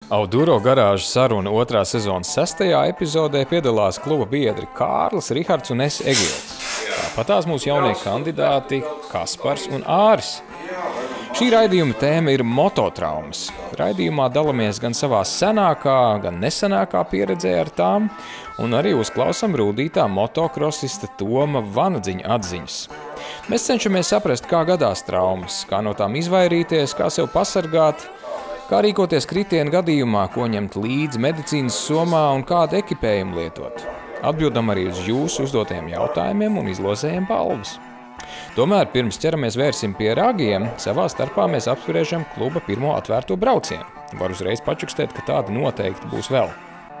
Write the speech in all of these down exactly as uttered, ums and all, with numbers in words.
Auduro garāžu saruna otrā sezonas sestajā epizodē piedalās kluba biedri Kārlis, Rihards un es Egils. Tāpatās mūsu jaunie kandidāti Kaspars un Āris. Šī raidījuma tēma ir mototraumas. Raidījumā dalamies gan savā senākā, gan nesenākā pieredzē ar tām, un arī uzklausam rūdītā motokrosista Toma Vanadziņa atziņas. Mēs cenšamies saprast, kā gadās traumas, kā no tām izvairīties, kā sev pasargāt, kā rīkoties kritienu gadījumā, ko ņemt līdzi medicīnas somā un kādu ekipējumu lietot. Atbildam arī uz jūsu uzdotajiem jautājumiem un izlozējam balvas. Tomēr pirms ķeramies vērsim pie ragiem, savā starpā mēs apspriežam kluba pirmo atvērto braucienu. Var uzreiz pačukstēt, ka tāda noteikti būs vēl.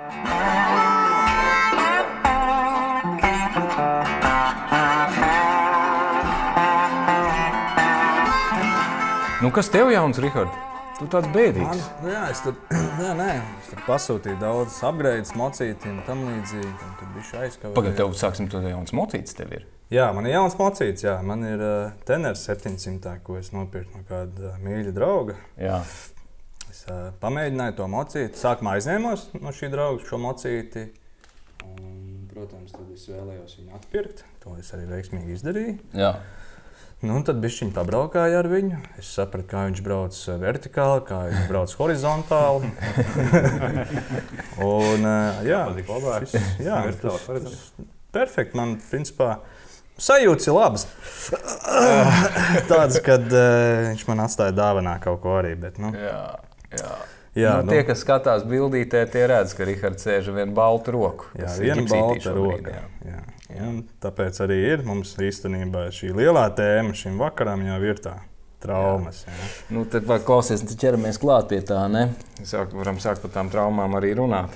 Nu, kas tev jauns, Rihard? Tu tāds bēdīgs. Man, nu jā, es tur, jā, nē, es tur pasūtīju daudz upgrades, mocīti un tam līdzīgi. Un tur bišķi aizkavēju. Pagad, tev sāksim to jauns mocītis tev ir? Jā, man ir jauns mocītis, jā. Man ir uh, Teners septiņsimt, ko es nopirku no kāda uh, mīļa drauga. Jā. Es uh, pamēģināju to mocīti. Sākumā aizņēmos no šī drauga šo mocīti. Un, protams, tad es vēlējos viņu atpirkt. To es arī veiksmīgi izdarīju. Jā. Nu, tad bišķiņ pabraukāju ar viņu. Es sapratu, kā viņš brauc vertikāli, kā viņš brauc horizontāli. un, jā, šis, jā tas, perfekti. Man, principā, sajūtas ir labas. Tāds, kad uh, viņš man atstāja dāvanā kaut ko arī, bet, nu. Jā, jā. Jā, nu, tie, kas skatās bildītē, tie redz, ka Rihards sēž ar vienu baltu roku. Jā, viena balta roka. Jā. Jā. Jā. Tāpēc arī ir mums īstenībā šī lielā tēma šim vakaram jau ir tā traumas. Jā. Jā. Nu, tad vai klausies, tad ķeramies klāt pie tā, ne? Sāk, varam sākt par tām traumām arī runāt.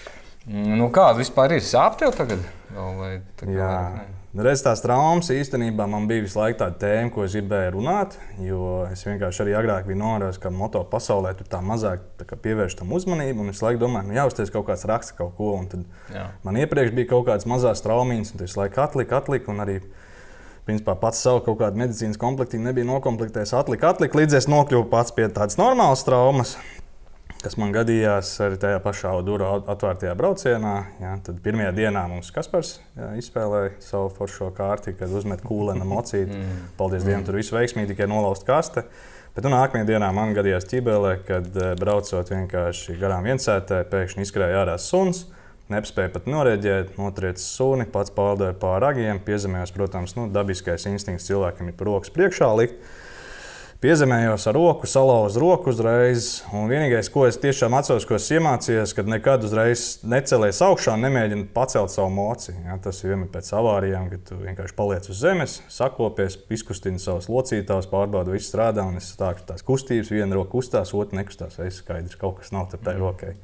Nu, kāda vispār ir? Sāp tev tagad? Vai tagad jā. Vai, Reiz tās traumas īstenībā man bija visu laiku tāda tēma, ko es gribēju runāt, jo es vienkārši arī agrāk biju novērojis, ka moto pasaulē tur tā mazāk tā kā pievērš tam uzmanību, un es laiku domāju, nu jāuzties kaut kāds raksta kaut ko, un tad jā. Man iepriekš bija kaut kādas mazās traumiņas, un tas laiku atlika, atlika, un arī principā pats savu kaut kādu medicīnas komplektīnu nebija nokomplektējis, atlika, atlika, līdz es nokļuvu pats pie tādas normālas traumas, kas man gadījās arī tajā pašā Auduro atvērtajā braucienā. Jā, tad pirmajā dienā mums Kaspars jā, izspēlēja savu foršo kārti, kad uzmet kūlena mocīti. Mm. Paldies mm. Dievam, tur viss veiksmīgi, tikai nolaust kaste. Bet un nākamajā dienā man gadījās Ķibelē, kad braucot vienkārši garām viensētē, pēkšņi izskrēja ārā suns, nespēja pat noreģēt, notrieca suni, pats pārldoja pār ragiem, piezemējos, protams, nu, dabiskais instinkts cilvēkam ir par rokas priekšā likt. Piezemējos ar roku, salauzu roku uzreiz, un vienīgais, ko es tiešām atceros, ko es iemācījos, kad nekad uzreiz necelies augšā un nemēģinu pacelt savu moci. Ja, tas ir vienmēr pēc avārijām, kad tu vienkārši paliec uz zemes, sakopies, izkustini savus locītājus, pārbaudu, viss strādā, un es stāku tās kustības, viena roka kustās, otra nekustās, es skaidrs, kaut kas nav tai rokai.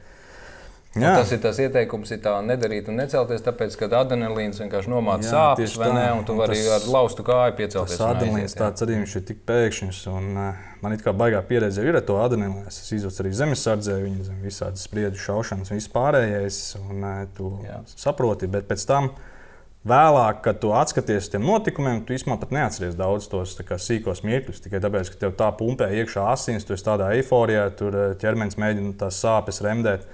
Tas ir tas ieteikums, ir tā nedarīt un necelties, tāpēc, kad adrenalīns vienkārši nomāca sāpes, vai ne, un tu vari ar laustu kāju piecelties. Tas adrenalīns tāds arī viņš ir tik pēkšņs, un uh, man it kā baigā pieredze ir ar to adrenalīnu. Es izjūtu arī zemesardzē, viņi zem visādas spriedžu šaušanas, viss pārējais, un uh, tu jā. Saproti, bet pēc tam vēlāk, kad tu atskaties uz tiem notikumiem, tu īstenībā pat neatceries daudz tos kā, sīkos mirkļus, tikai tāpēc, ka tev tā pumpē iekšā asins, tu esi tādā eiforijā, tur ķermenis mēģina tās sāpes remdēt.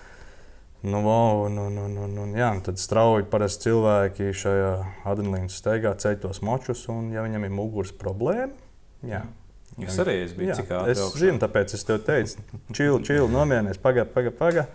Nu, wow, nu, nu, nu, nu, jā, tad strauji parasti cilvēki šajā adrenalīna steigā ceļ tos močus, un ja viņam ir muguras problēma, jā. Jūs arī es biju cik ātri augšā? Es zinu, tāpēc es tev teicu, čil, čil, nomienies, paga, paga, paga.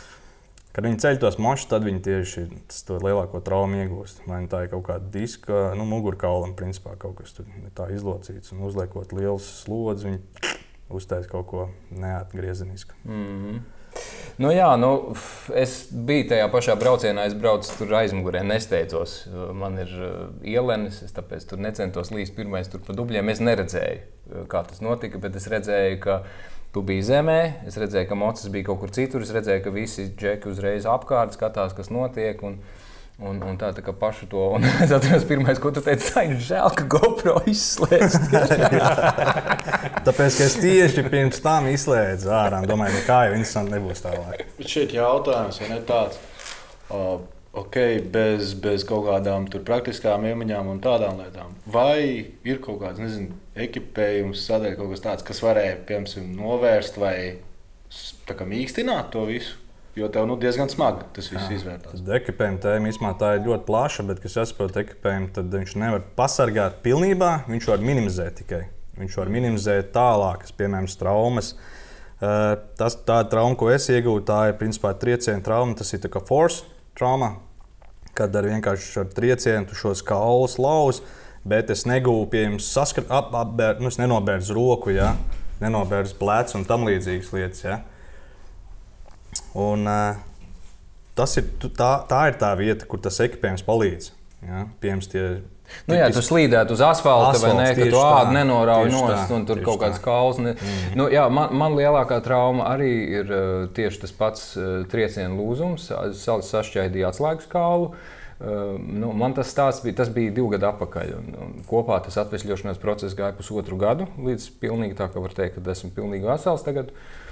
Kad viņi ceļ tos močus, tad viņi tieši to lielāko traumu iegūst. Vai tā ir kaut kāda diska, nu, mugurkaulam, principā kaut kas tur tā izlocīts, un uzliekot liels slodzi, viņi uztais kaut ko neatgriezenisku. Mm-hmm. Nu jā, nu, es biju tajā pašā braucienā, es braucu tur aizmugurē, nesteidzos. Man ir ielenis, es tāpēc tur necentos līst pirmais tur pa dubļiem. Es neredzēju, kā tas notika, bet es redzēju, ka tu biji zemē, es redzēju, ka mocis bija kaut kur citur, es redzēju, ka visi džeki uzreiz apkārt skatās, kas notiek. Un, un, un tā, tā kā pašu to, un es atceros pirmais, ko tu teici, tā ir žēl, ka GoPro izslēdz. Tāpēc, ka es tieši pirms tam izslēdzu ārā un domāju, ka kā jau interesanti nebūs tālāk. Bet šeit jautājums, ja ne tāds, uh, ok, bez, bez kaut kādām tur praktiskām iemaņām un tādām lietām, vai ir kaut kāds, nezinu, ekipējums, sadaļa kaut kas tāds, kas varēja, piemēram, novērst vai tā kā mīkstināt to visu? Jo tev nu, diezgan smagi tas viss izvērtās. Ekipējuma tēma īstenībā tā ir ļoti plaša, bet, kas saprot ekipējumu, tad viņš nevar pasargāt pilnībā, viņš var minimizēt tikai. Viņš var minimizēt tālākas, piemēram, traumas. Tas, tā trauma, ko es iegūtu, tā ir principā trieciena trauma, tas ir tā kā force trauma, kad ar vienkārši ar triecienu tu šos kaulus lauz, bet es negūvu pie jums saskat, ap, apbēr, nu es nenobērzu roku, ja? Nenobērzu plecu un tam līdzīgas lietas, ja? Un, uh, tas ir, tā, tā ir tā vieta, kur tas ekipējums palīdz. Ja? Pieņems tie Nu jā, tu slīdētu uz asfalta, vai ne, ka tu ādu nenorauj nost un tur kaut kāds kauls. Ne... Mm-hmm. Nu, jā, man, man lielākā trauma arī ir uh, tieši tas pats uh, trieciena lūzums. Es sašķaidīju atslēgas kaulu. Uh, nu, man tas stāsts bija, tas bija divi gadi atpakaļ. Un, un kopā tas atvesļošanās process gāja pusotru gadu, līdz pilnīgi tā, ka var teikt, ka esmu pilnīgi vesels tagad.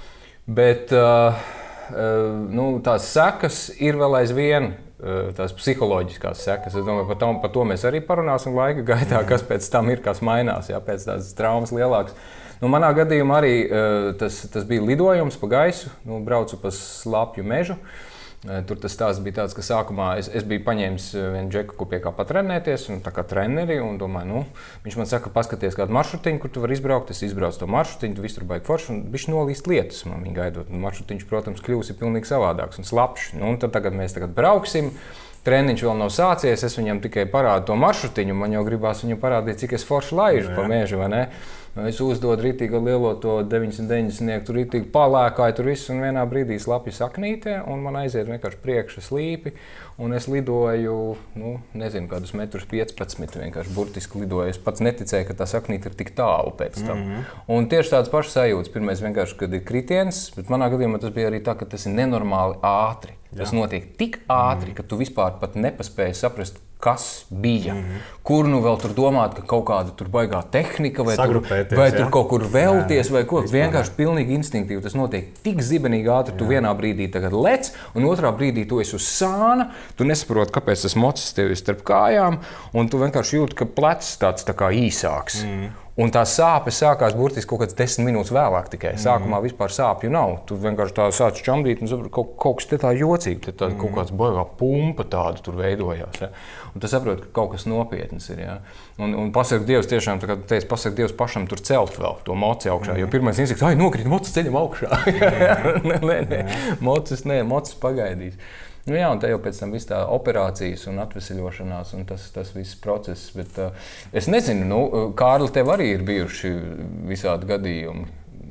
Bet uh, uh, nu, tās sekas ir vēl aizvien. Tās psiholoģiskās sekas. Es domāju, par to, par to mēs arī parunāsim laika gaitā, kas pēc tam ir, kas mainās, jā, pēc tādas traumas lielākas. Nu, manā gadījumā arī tas, tas bija lidojums pa gaisu, nu, braucu pa slapju mežu. Tur tas stāsts bija tāds, ka sākumā es, es biju paņēmis vienu džeku, ko pie kā patrenēties, un tā kā treneri, un domāju, nu, viņš man saka, paskaties kādu maršrutiņu, kur tu vari izbraukt, es izbraucu to maršrutiņu, tu visu tur baigi forši, un bišķi nolīst lietus man viņa gaidot. Un maršrutiņš, protams, kļūsi pilnīgi savādāks un slapšs. Nu, un tad tagad mēs tagad brauksim, treniņš vēl nav sācies, es viņam tikai parādu to maršrutiņu, man jau gribās viņu parādīt, cik es forši laižu pa mežu, vai ne? Es uzdodu rītīgi lielo to deviņdesmit deviņdesmit, tur rītīgi palēkāju tur visu, un vienā brīdī slapju saknītē, un man aiziet vienkārši priekša slīpi, un es lidoju, nu, nezinu, kādus metrus piecpadsmit, vienkārši burtiski lidoju. Es pats neticēju, ka tā saknīte ir tik tālu pēc tam. Mm-hmm. Un tieši tāds pašs sajūtas. Pirmais vienkārši, kad ir kritiens, bet manā gadījumā tas bija arī tā, ka tas ir nenormāli ātri. Tas Jā. Notiek tik ātri, mm-hmm. ka tu vispār pat nepaspēji saprast, kas bija. Mm-hmm. Kur nu vēl tur domāt, ka kaut kāda tur baigā tehnika, vai tur, vai tur kaut kur vēlties, vai ko. Vienkārši pilnīgi instinktīvi tas notiek tik zibenīgi ātri. Jā. Tu vienā brīdī tagad lec, un otrā brīdī tu esi uz sāna. Tu nesaproti, kāpēc tas mocis tev ir starp kājām, un tu vienkārši jūti, ka plecs tāds tā kā īsāks. Mm. Un tā sāpes sākās burtiski kaut kāds desmit minūtes vēlāk tikai. Sākumā mm. vispār sāpju nav. Tu vienkārši tā sāc čamdīt un saproti, kaut, kaut kas te tā jocīgi, te tā mm. kaut kāds baigā pumpa tāda tur veidojās. Ja? Un tu saproti, ka kaut kas nopietnas ir. Ja? Un, un pasaka Dievs tiešām, tā kā tu teici, pasaka Dievs pašam tur celt vēl to moci augšā. Mm. Jo pirmais instinkts, ai, nokrīt mocis ceļam augšā. nē, nē, nē. Mocis, nē, mocis pagaidīs. Nu jā, un te jau pēc tam viss tā operācijas un atveseļošanās un tas, tas viss process. Bet uh, es nezinu, nu, Kārli, tev arī ir bijuši visādi gadījumi.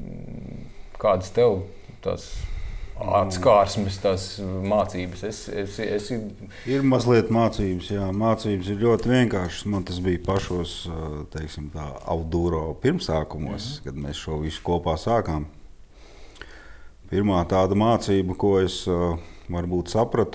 Kādas tev tās atskārsmes, tās mācības? Es, es, es... Ir mazliet mācības, jā. Mācības ir ļoti vienkāršas. Man tas bija pašos, teiksim tā, outdooro pirmsākumos, mm-hmm. kad mēs šo visu kopā sākām. Pirmā tāda mācība, ko es varbūt sapratu,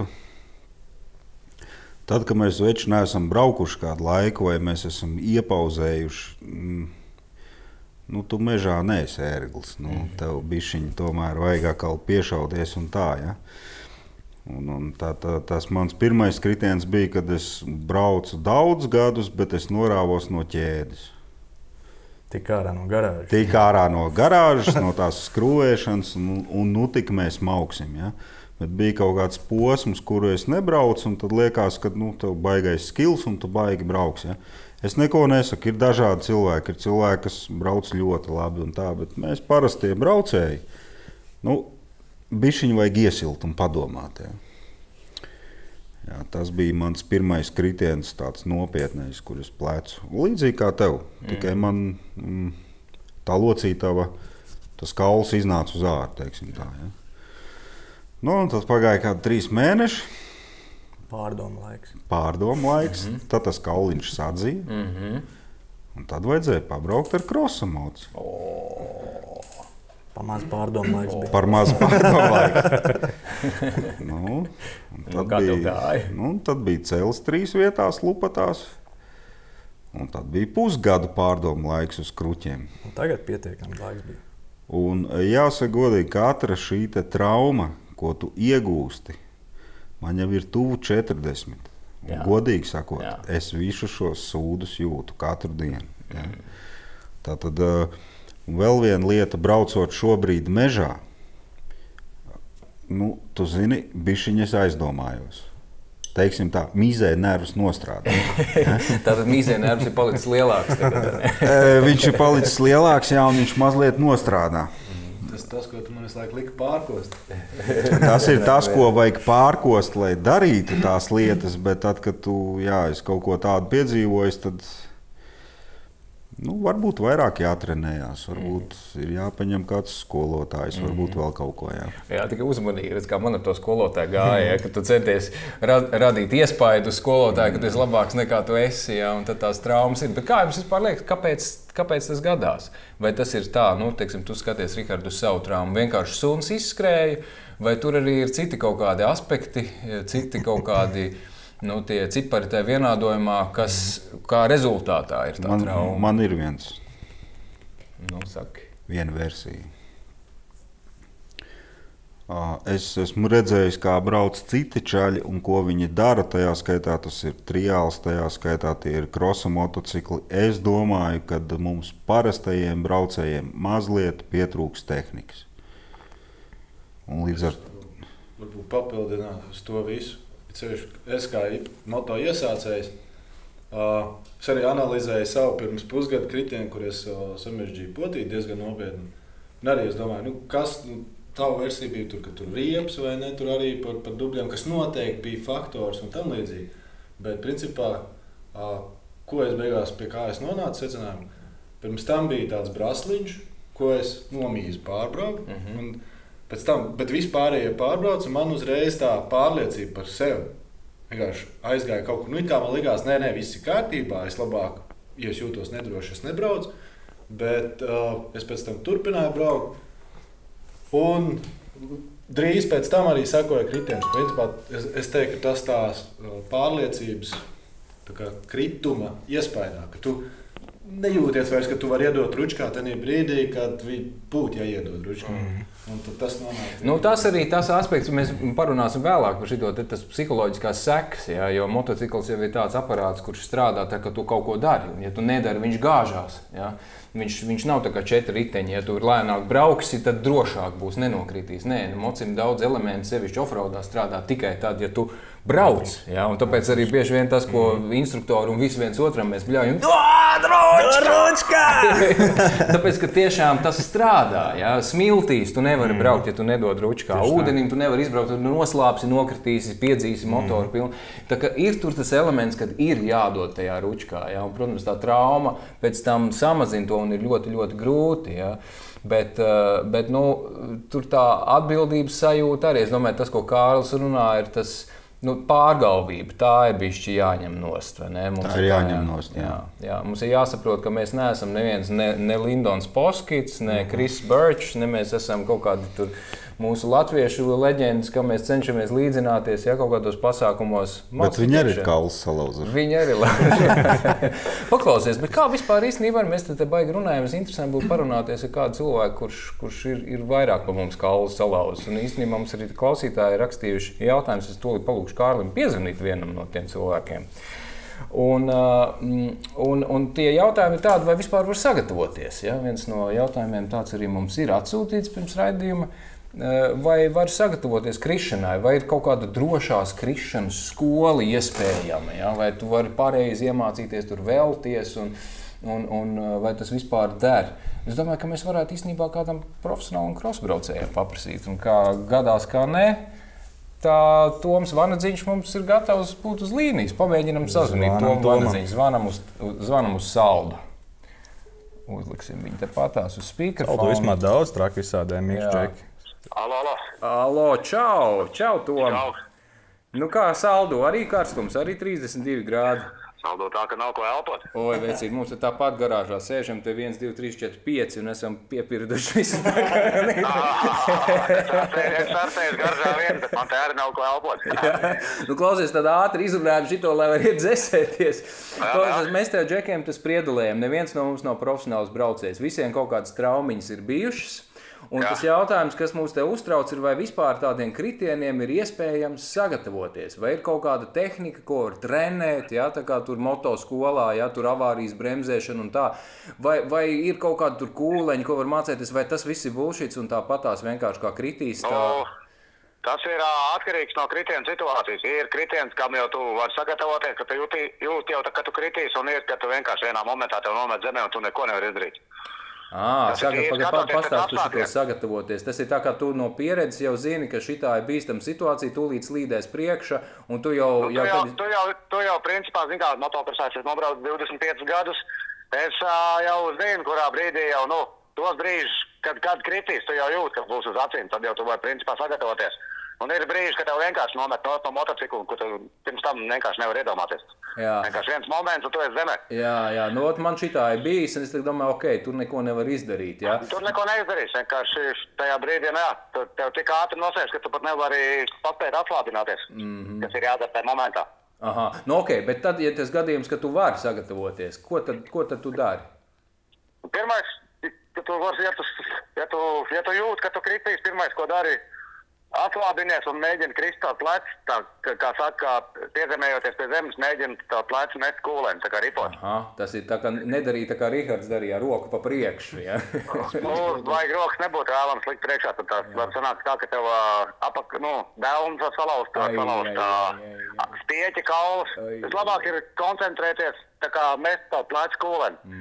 tad, kad mēs veči neesam braukuši kādu laiku, vai mēs esam iepauzējuši, nu, tu mežā neesi ērglis. Nu, tev bišķiņi tomēr vajag atkal piešauties un tā, ja. Un, un tā, tā, tas mans pirmais kritiens bija, kad es braucu daudz gadus, bet es norāvos no ķēdes. Tik ārā no garāžas. Tik ārā no garāžas, no tās skrūvēšanas, un, un nu tik mēs mauksim, ja. Bet bija kaut kāds posms, kuru es nebraucu, un tad liekas, ka nu, tev baigais skills, un tu baigi brauks. Ja? Es neko nesaku, ir dažādi cilvēki, ir cilvēki, kas brauc ļoti labi un tā, bet mēs parastie braucēji, nu, bišķiņu vajag iesilt un padomāt. Ja? Jā, tas bija mans pirmais kritiens, tāds nopietnais, kur es plecu. Līdzīgi kā tev, mm. tikai man mm, tā locītava, tas kauls iznāca uz ārā, teiksim tā. Ja? Nu, un tad pagāja kādi trīs mēneši. Pārdomu laiks. Pārdomu laiks. Mm-hmm. Tad tas kauliņš sadzīja. Mm-hmm. Un tad vajadzēja pabraukt ar krosamoci. Oh. Par maz pārdomu laiks bija. Par maz pārdomu laiks. nu, tad, nu, bija, nu, tad bija celis trīs vietās, lupatās. Un tad bija pusgadu pārdomu laiks uz kruķiem. Un tagad pietiekami laiks bija. Un jāsaka godīgi, katra šī te trauma, ko tu iegūsti, man jau ir tuvu četrdesmit. Un godīgi sakot, Jā. Es visu šos sūdus jūtu katru dienu. Ja? Mm. Tātad vēl viena lieta, braucot šobrīd mežā, Nu, tu zini, bišķiņ es aizdomājos. Teiksim tā, mīzē nervus nostrādā. Tātad mīzē nervus ir palicis lielāks tagad, ne? Viņš ir palicis lielāks, jā, un viņš mazliet nostrādā. Tas ir tas, ko tu man visu laiku liki pārkost. Tas ir tas, ko vajag pārkost, lai darītu tās lietas, bet tad, kad tu, jā, es kaut ko tādu piedzīvoju, tad nu, varbūt vairāk jātrenējās, varbūt mm. ir jāpaņem kāds skolotājs, mm. varbūt vēl kaut ko. Jā, jā tikai uzmanīgi, redz, kā man ar to skolotāju gāja, ja, ka tu centies ra radīt iespaidu uz skolotāju, ka tu esi labāks nekā tu esi, ja, un tad tās traumas ir. Bet kā jums vispār liekas, kāpēc, kāpēc tas gadās? Vai tas ir tā, nu, teiksim, tu skaties, Rihards, uz savu traumu, vienkārši suns izskrēja, vai tur arī ir citi kaut kādi aspekti, citi kaut kādi nu, tie cipari tajā vienādojumā, kas kā rezultātā ir tā man, trauma? Man ir viens. Nu, saki. Viena versija. Es esmu redzējis, kā brauc citi čaļi un ko viņi dara. Tajā skaitā tas ir triāls, tajā skaitā tie ir krosa motocikli. Es domāju, ka mums parastajiem braucējiem mazliet pietrūks tehnikas. Un līdz ar... Varbūt papildināt uz to visu. Es kā moto iesācējs, es arī analizēju savu pirms pusgada kritienu, kur es samežģīju potīti diezgan nopietni. Un arī es domāju, nu, kas nu, tava versija bija tur, ka tur rieps vai ne, tur arī par, par dubļiem, kas noteikti bija faktors un tam līdzīgi. Bet principā, ko es beigās pie kā es nonācu secinājumu, pirms tam bija tāds brasliņš, ko es nomīzu pārbraukt. Mm-hmm. un, Pēc tam, bet vispārējie pārbrauc, un man uzreiz tā pārliecība par sevi. Vienkārši aizgāja kaut kur, nu it kā man likās, nē, nē, viss ir kārtībā, es labāk, ja es jūtos nedroši, es nebraucu, bet uh, es pēc tam turpināju braukt, un drīz pēc tam arī sekoja kritiens. Principā es, es teiktu, ka tas tās pārliecības tā kā krituma iespaidā, ka tu nejūties vairs, ka tu vari iedot ručkā tenī brīdī, kad viņi būtu jāiedod ručkā. Mm. Un tas nonāk. Nu, tas arī tas aspekts, mēs parunāsim vēlāk par šito, tas psiholoģiskās sekas, ja, jo motocikls jau ir tāds aparāts, kurš strādā tā, ka tu kaut ko dari, un ja tu nedari, viņš gāžās. Ja. Viņš, viņš nav tā kā četri riteņi, ja tu lēnāk brauksi, tad drošāk būs, nenokritīs. Nē, mocim daudz elementu, sevišķi offroadā strādā tikai tad, ja tu brauc. Ja, un tāpēc arī bieži vien tas, ko instruktori un visi viens otram mēs bļaujam, droškā! Tāpēc, ka tiešām tas strādā. Ja? Smiltīs tu nevari braukt, ja tu nedod ručkā. Ūdenim tu nevari izbraukt, tu noslāpsi, nokritīsi, piedzīsi motoru pilnu. Tā kā ir tur tas elements, kad ir jādod tajā ručkā. Ja? Un, protams, tā trauma pēc tam samazina to un ir ļoti, ļoti grūti. Ja? Bet, bet nu, tur tā atbildības sajūta arī. Es domāju, tas, ko Kārlis runā, ir tas nu, pārgalvība. Tā ir bišķi jāņem nost. Vai ne? Mums tā ir jāņem nost. Jā. Jā, jā. Mums ir jāsaprot, ka mēs neesam neviens, ne, ne Lindons Poskits, ne Chris Birch, ne mēs esam kaut kādi tur mūsu latviešu leģendas, ka mēs cenšamies līdzināties, ja kaut kādos pasākumos. Bet viņi arī ir kauls salauzuši. Viņi arī ir. Paklausies, bet kā vispār īstenībā mēs te baigi runājam, es interesanti būtu parunāties ar kādu cilvēku, kurš, kurš ir, ir vairāk par mums kauls salauzis. Un īstenībā mums arī klausītāji rakstījuši jautājumus, es tūlīt palūkšu Kārlim piezvanīt vienam no tiem cilvēkiem. Un, un, un tie jautājumi ir tādi, vai vispār var sagatavoties. Ja? Viens no jautājumiem tāds arī mums ir atsūtīts pirms raidījuma. Vai var sagatavoties krišanai, vai ir kaut kāda drošās krišanas skola iespējama, ja? Vai tu vari pareizi iemācīties tur vēlties, un, un, un vai tas vispār der? Es domāju, ka mēs varētu īstenībā kādam profesionālam krosbraucējam paprasīt, un kā gadās, kā nē, tā Toms Vanadziņš mums ir gatavs būt uz līnijas. Pamēģinam sazvanīt Tomu Vanadziņu, zvanam uz, zvanam uz saldu. Uzliksim viņu te patās uz speakerfonu. Saldu vismaz daudz traki visādēm mixčeki. Alo, alo. Alo, čau, čau, Tom. Čau. Nu kā saldo, arī karstums, arī trīsdesmit divi grādi. Saldo tā, ka nav ko elpot. Oi, vecīt, mums ir tāpat garāžā sēžam, te viens, divi, trīs, četri, pieci un esam piepirduši visu tā kā. Es startēju garžā vien, bet man te arī nav ko elpot. Nu, klausies, tad ātri izrunājam šito, lai var iet dzesēties. Klausies, mēs tev džekiem tas priedulējam, neviens no mums nav profesionāls braucējs. Visiem kaut kādas traumiņas ir bijušas. Un jā. Tas jautājums, kas mūs te uztrauc, ir, vai vispār tādiem kritieniem ir iespējams sagatavoties? Vai ir kaut kāda tehnika, ko var trenēt, ja, tā kā tur motoskolā, ja, tur avārijas bremzēšana un tā? Vai, vai ir kaut kāda tur kūleņa, ko var mācēties, vai tas viss ir bullshits un tāpat tās vienkārši kā kritīs? Tā... O, Tas ir uh, atkarīgs no kritiena situācijas. Ir kritiens, kam jau tu vari sagatavoties, ka tu jūti, jūti jau, tā, ka tu kritīs, un ir, ka tu vienkārši vienā momentā tev nomet zemē, un tu neko nevar izdarīt. À, saga, ir paga, skatoties pastāst, tu pēc šito sagatavoties. Tas ir tā, kā tu no pieredzes jau zini, ka šitā ir bīstama situācija, tūlīt slīdēs priekšā, un tu jau... Nu, tu, jau, jau, tad... tu, jau, tu jau, principā, zini kā, motokrosās es nobraucu divdesmit piecus gadus, es uh, jau zinu, kurā brīdī jau, nu, tos brīžus, kad, kad kritīs, tu jau jūti, ka būs uz acīm, tad jau tu vari, principā, sagatavoties. Un ir brīži, kad tev vienkārši nomet no, no motociklu, ko tu pirms tam vienkārši nevar iedomāties. Jā. Vienkārši viens moments, un tu esi zemē. Jā, jā, nu, man šitā ir bijis, un es domāju, ok, tur neko nevar izdarīt, jā. Tur neko neizdarīs, vienkārši tajā brīdī, nu jā, tu, tev tik ātri nosēs, ka tu pat nevari paspēt atslābināties, mm-hmm. kas ir jādara tajā momentā. Aha, nu ok, bet tad, ja tas gadījums, ka tu vari sagatavoties, ko tad, ko tad tu dari? Pirmais, ka tu vari, ja tu, ja tu, ja tu jūt, ka tu kritīs, pirmais, ko dari, atslābinies un mēģini krist tā plecs, tā, kā saka, piezemējoties pie zemes, mēģini tā plecu mest kūlēm, tā kā ripot. Aha, tas ir tā kā nedarīt, tā kā Rihards darīja, roku pa priekšu, ja? Nu, vajag rokas nebūtu vēlams likt priekšā, tad tās var sanākt tā, ka tev apak, nu, dēlums var salauzt, var salauzt spieķi, kaulas. Vislabāk ir koncentrēties, tā kā mest tā plecu kūlēm. Mm.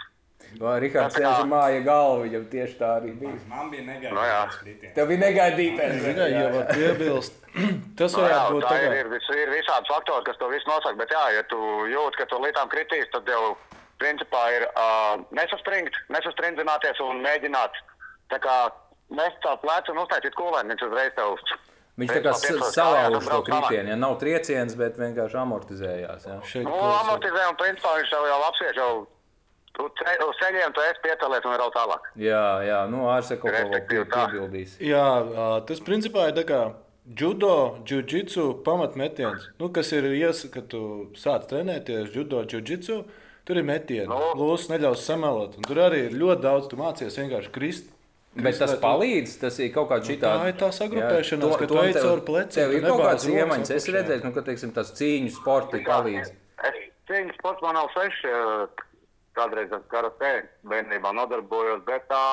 Vai Rihards sēž māja galvu, jau tieši tā arī bija. Man bija negaidītais no, kritiens. Tev bija negaidītais. Tikai jau var piebilst. Tas No, varētu jā, būt tā tagad. ir, ir, ir visādi faktori, kas to visu nosaka, bet jā, ja tu jūt, ka tu līdz kritīs, tad jau principā ir uh, nesaspringt, nesastrindzināties un mēģināt tā kā mest tā plecu un uztaisīt kūlēni, viņš uzreiz tev... Viņš tā kā salauž to kritienu, ja nav trieciens, bet vienkārši amortizējās, jā. Šeit Nu, klausās. amortizē un principā viņš tev jau apsviež jau tu ce, uz ceļiem, tu esi piecelies un rauc tālāk. Jā, jā, nu Ārs kaut ko vēl Respektīvi tā. piebildīs. Jā, ā, tas principā ir tā kā judo, jiu-jitsu pamatmetiens. Nu, kas ir ies, kad tu sāc trenēties judo, jiu-jitsu, tur ir metieni. Nu. Lūs neļaus samelot. Un tur arī ir ļoti daudz, tu mācies vienkārši krist. Bet tas palīdz, tas ir kaut kāda šitā... tā ir tā sagrupēšanās, ka tu ej caur pleciem, Tev tu ir kaut nebāz kāds rokas iemaņas, es apakšā. redzēju, nu, ka, teiksim, tās cīņu sporti palīdz. Es cīņas sports man nav seši, kādreiz es karatē bērnībā nodarbojos, bet tā,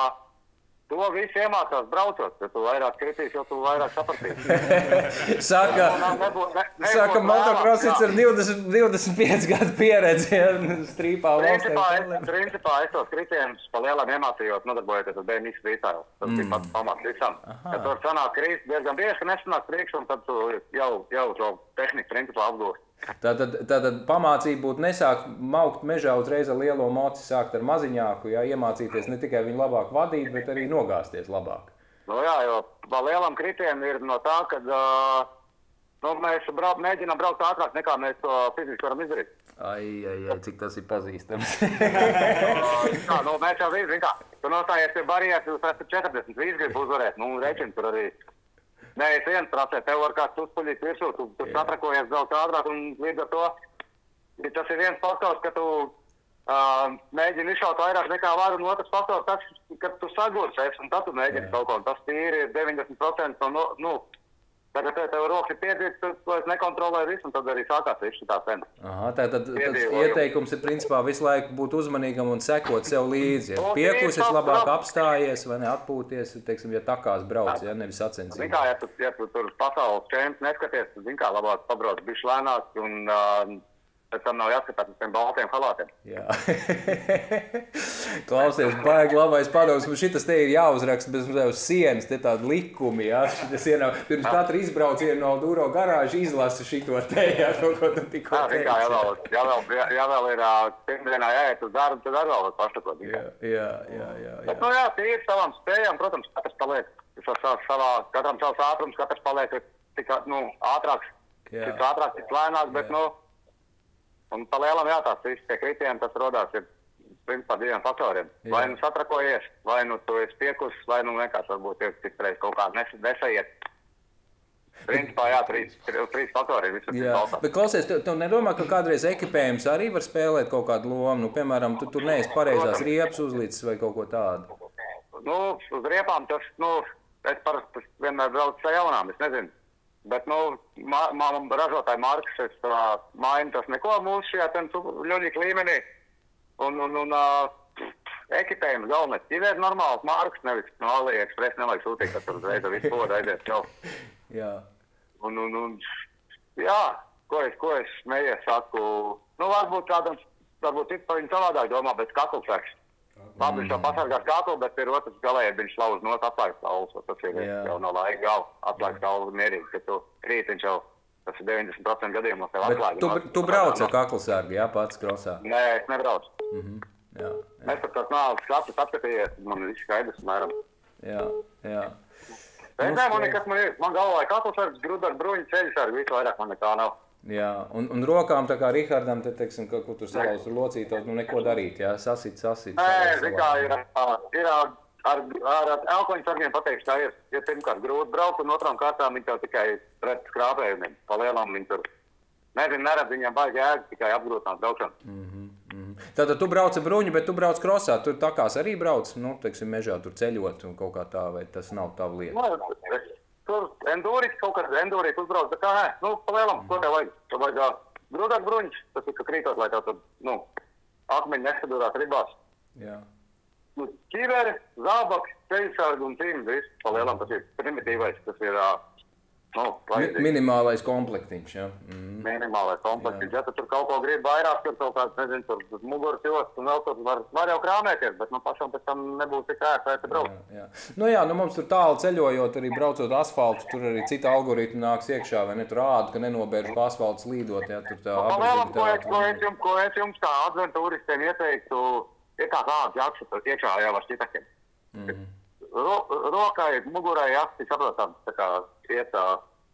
to visu iemācās braucot, ja tu vairāk kritīs, jo tu vairāk sapratīsi. Saka, Ne- nebūt- ne- nebūt saka vēlāk, motocrossits jā. ar divdesmit, divdesmit pieci gadu pieredzi, ja strīpā valstiem. Principā es, principā es tos kritienus pa lielam iemācījos nodarbojoties ar B M X freestyle. Tas mm. ir pats pamats visam. Ja tur sanāk krist diezgan bieži, ka nesanāk priekš, un tad tu jau, jau šo tehniku principā apgūst. Tātad, tātad pamācība būtu nesākt maukt mežā uzreiz ar lielo moci, sākt ar maziņāku, ja iemācīties ne tikai viņu labāk vadīt, bet arī nogāzties labāk. Nu jā, jo pa lielam kritienam ir no tā, ka uh, nu, mēs brau, mēģinām braukt ātrāk nekā mēs to fiziski varam izdarīt. Ai, ai, ai, cik tas ir pazīstams. Tā, nu, mēs jau zinām, kā tu nostājies pie barjeras, jūs esat četrdesmit, visi grib uzvarēt, nu, reķini tur arī. Nē, es viens prasē, tev var kāds uzpuļīt virsū, tu, tu satrakojies daudz ātrāk, un līdz ar to tas ir viens faktors, ka tu uh, mēģini izšaut vairāk nekā var, un otrs faktors tas, ka tu sagursies, un tad tu mēģini kaut ko, un tas tīri ir deviņdesmit procenti no, nu, tagad tev, tev rokas ir piedzīts, tu, tu esi nekontrolē visu, un tad arī sākās visu tā cena. Aha, tātad tas Piedzīvoju. ieteikums ir principā visu laiku būt uzmanīgam un sekot sev līdzi. Ja Nu, piekusis, tieši tā, labāk tā. apstājies vai ne, atpūties, teiksim, ja takās brauc, ja nevis Zin sacensībā. kā, ja tu, ja tu tur pasaules čemps neskaties, tad zin kā, labāk pabrauc bišķi lēnāk, un uh, pēc tam nav jāskatās uz tiem baltiem halātiem. Jā. Klausies, baigi labais padoms, man šitas te ir jāuzraksta bez uz sienas, te tādi likumi, jā. Šitas ienā, pirms katra izbrauciena no Duro garāža izlasa šito te, jā, kaut ko tu tikko Jā, zin kā, ja teici. vēl, ja vēl, ja, ja vēl ir uh, pirmdienā jāiet uz darbu, tad arī vēl var paštakot. Jā, jā, jā, jā, Bet, jā. nu jā, tie ir savām spējām, protams, katrs paliek, savā, savā, katram savs ātrums, katrs paliek tik, nu, ātrāks, Jā. tik ātrāk, tik lēnāk, bet, nu, un pa lielam, jā, tās viss tie kritieni, tas rodās ir, principā, diviem faktoriem. Jā. Vai nu satrakojies, vai nu tu esi piekus, vai nu vienkārši varbūt ir citreiz kaut kā nes, nesaiet. Principā, jā, trīs, trīs faktori ir visur Jā, balstās. bet klausies, tu, tu nedomā, ka kādreiz ekipējums arī var spēlēt kaut kādu lomu? Nu, piemēram, tu tur neesi pareizās riepas uzlicis vai kaut ko tādu. Nu, uz riepām tas, nu, es parasti vienmēr braucu ar jaunām, es nezinu. Bet, nu, ma, ma, ražotāji markas, es uh, mainu tas neko mūsu šajā ten ļoļīka līmenī. Un, un, un uh, ekipējums galvenais. Ķiver normāls marks, nevis no AliExpress nevajag sūtīt, ka tur uzreiz visu podu aizies jau. Jā. Un, un, un, jā, ko es, ko es smējies saku, nu, varbūt kādam, varbūt cits par viņu savādāk domā, bet kaklseks. Labi, viņš jau pasargās kaklu, bet ir otrs galēji, viņš lauz not atslēgas galvas, tas ir jā. Jau no laika galva, atslēgas galvas mierīgi, ka tu krīt, viņš jau, tas ir deviņdesmit procenti gadījumos tev atslēgas. Tu, tu brauc ar kaklsargu, jā, pats krosā? Nē, es nebraucu. Mm-hmm. Jā, jā. Es pat tās nāves skatus apskatījies, man viss skaidrs, mēram. Jā, jā. Es nē, man nekas man ir, man galvā ir kaklsargs, grudar, bruņi, ceļsargi, visu vairāk man nekā nav. Jā, un, un rokām tā kā Rihardam, te, teiksim, ka, kur tur salauz tur locītos, nu neko darīt, jā, sasit, sasit. Nē, zin kā ir, ir ar, ar, ar elkoņu sargiem pateikšu, tā ir, ja pirmkārt grūti braukt, un otrām kārtām viņi tev tikai pret skrāpējumiem, pa lielām viņi tur, nezinu, neredz viņiem baigi ēgi, tikai apgrūtināt braukšanu. Mm-hmm, mm-hmm. Tātad tu brauc ar bruņu, bet tu brauc krosā, tur takās arī brauc, nu, teiksim, mežā tur ceļot un kaut kā tā, vai tas nav tava lieta? Nu, es, tur endūrīt, kaut kāds endūrīt uzbrauc, bet kā nē, nu, pa lielam, ko tev vajag? Tev vajag grūtāk bruņš, tas ir, ka krītot, lai tev tur, nu, akmeņi nesadurās ribās. Jā. Nu, ķiveri, zābaki, ceļsargi un cīmi, viss, pa lielam, tas ir primitīvais, tas ir, nu, Mi minimālais komplektiņš, jā. Mm. Minimālais komplektiņš, ja tu tur kaut ko grib vairāk, tur kaut kāds, nezinu, tur muguras josts un vēl tur var, var jau krāmēties, bet nu pašam pēc tam nebūs tik ērts, vai te brauc. Jā, jā. Nu jā, nu mums tur tālu ceļojot, arī braucot asfaltu, tur arī cita algoritmi nāks iekšā, vai ne, tur ādu, ka nenobērž pa asfaltu slīdot, jā, tur tā nu, apredzība ko, es, ko, es jums, ko es jums kā adventūristiem ieteiktu, ir kā kāds jākšat iekšā jau ar šķitakiem. Mm. Ro, rokai, mugurai jākšat, saprotam, tā kā iet tā,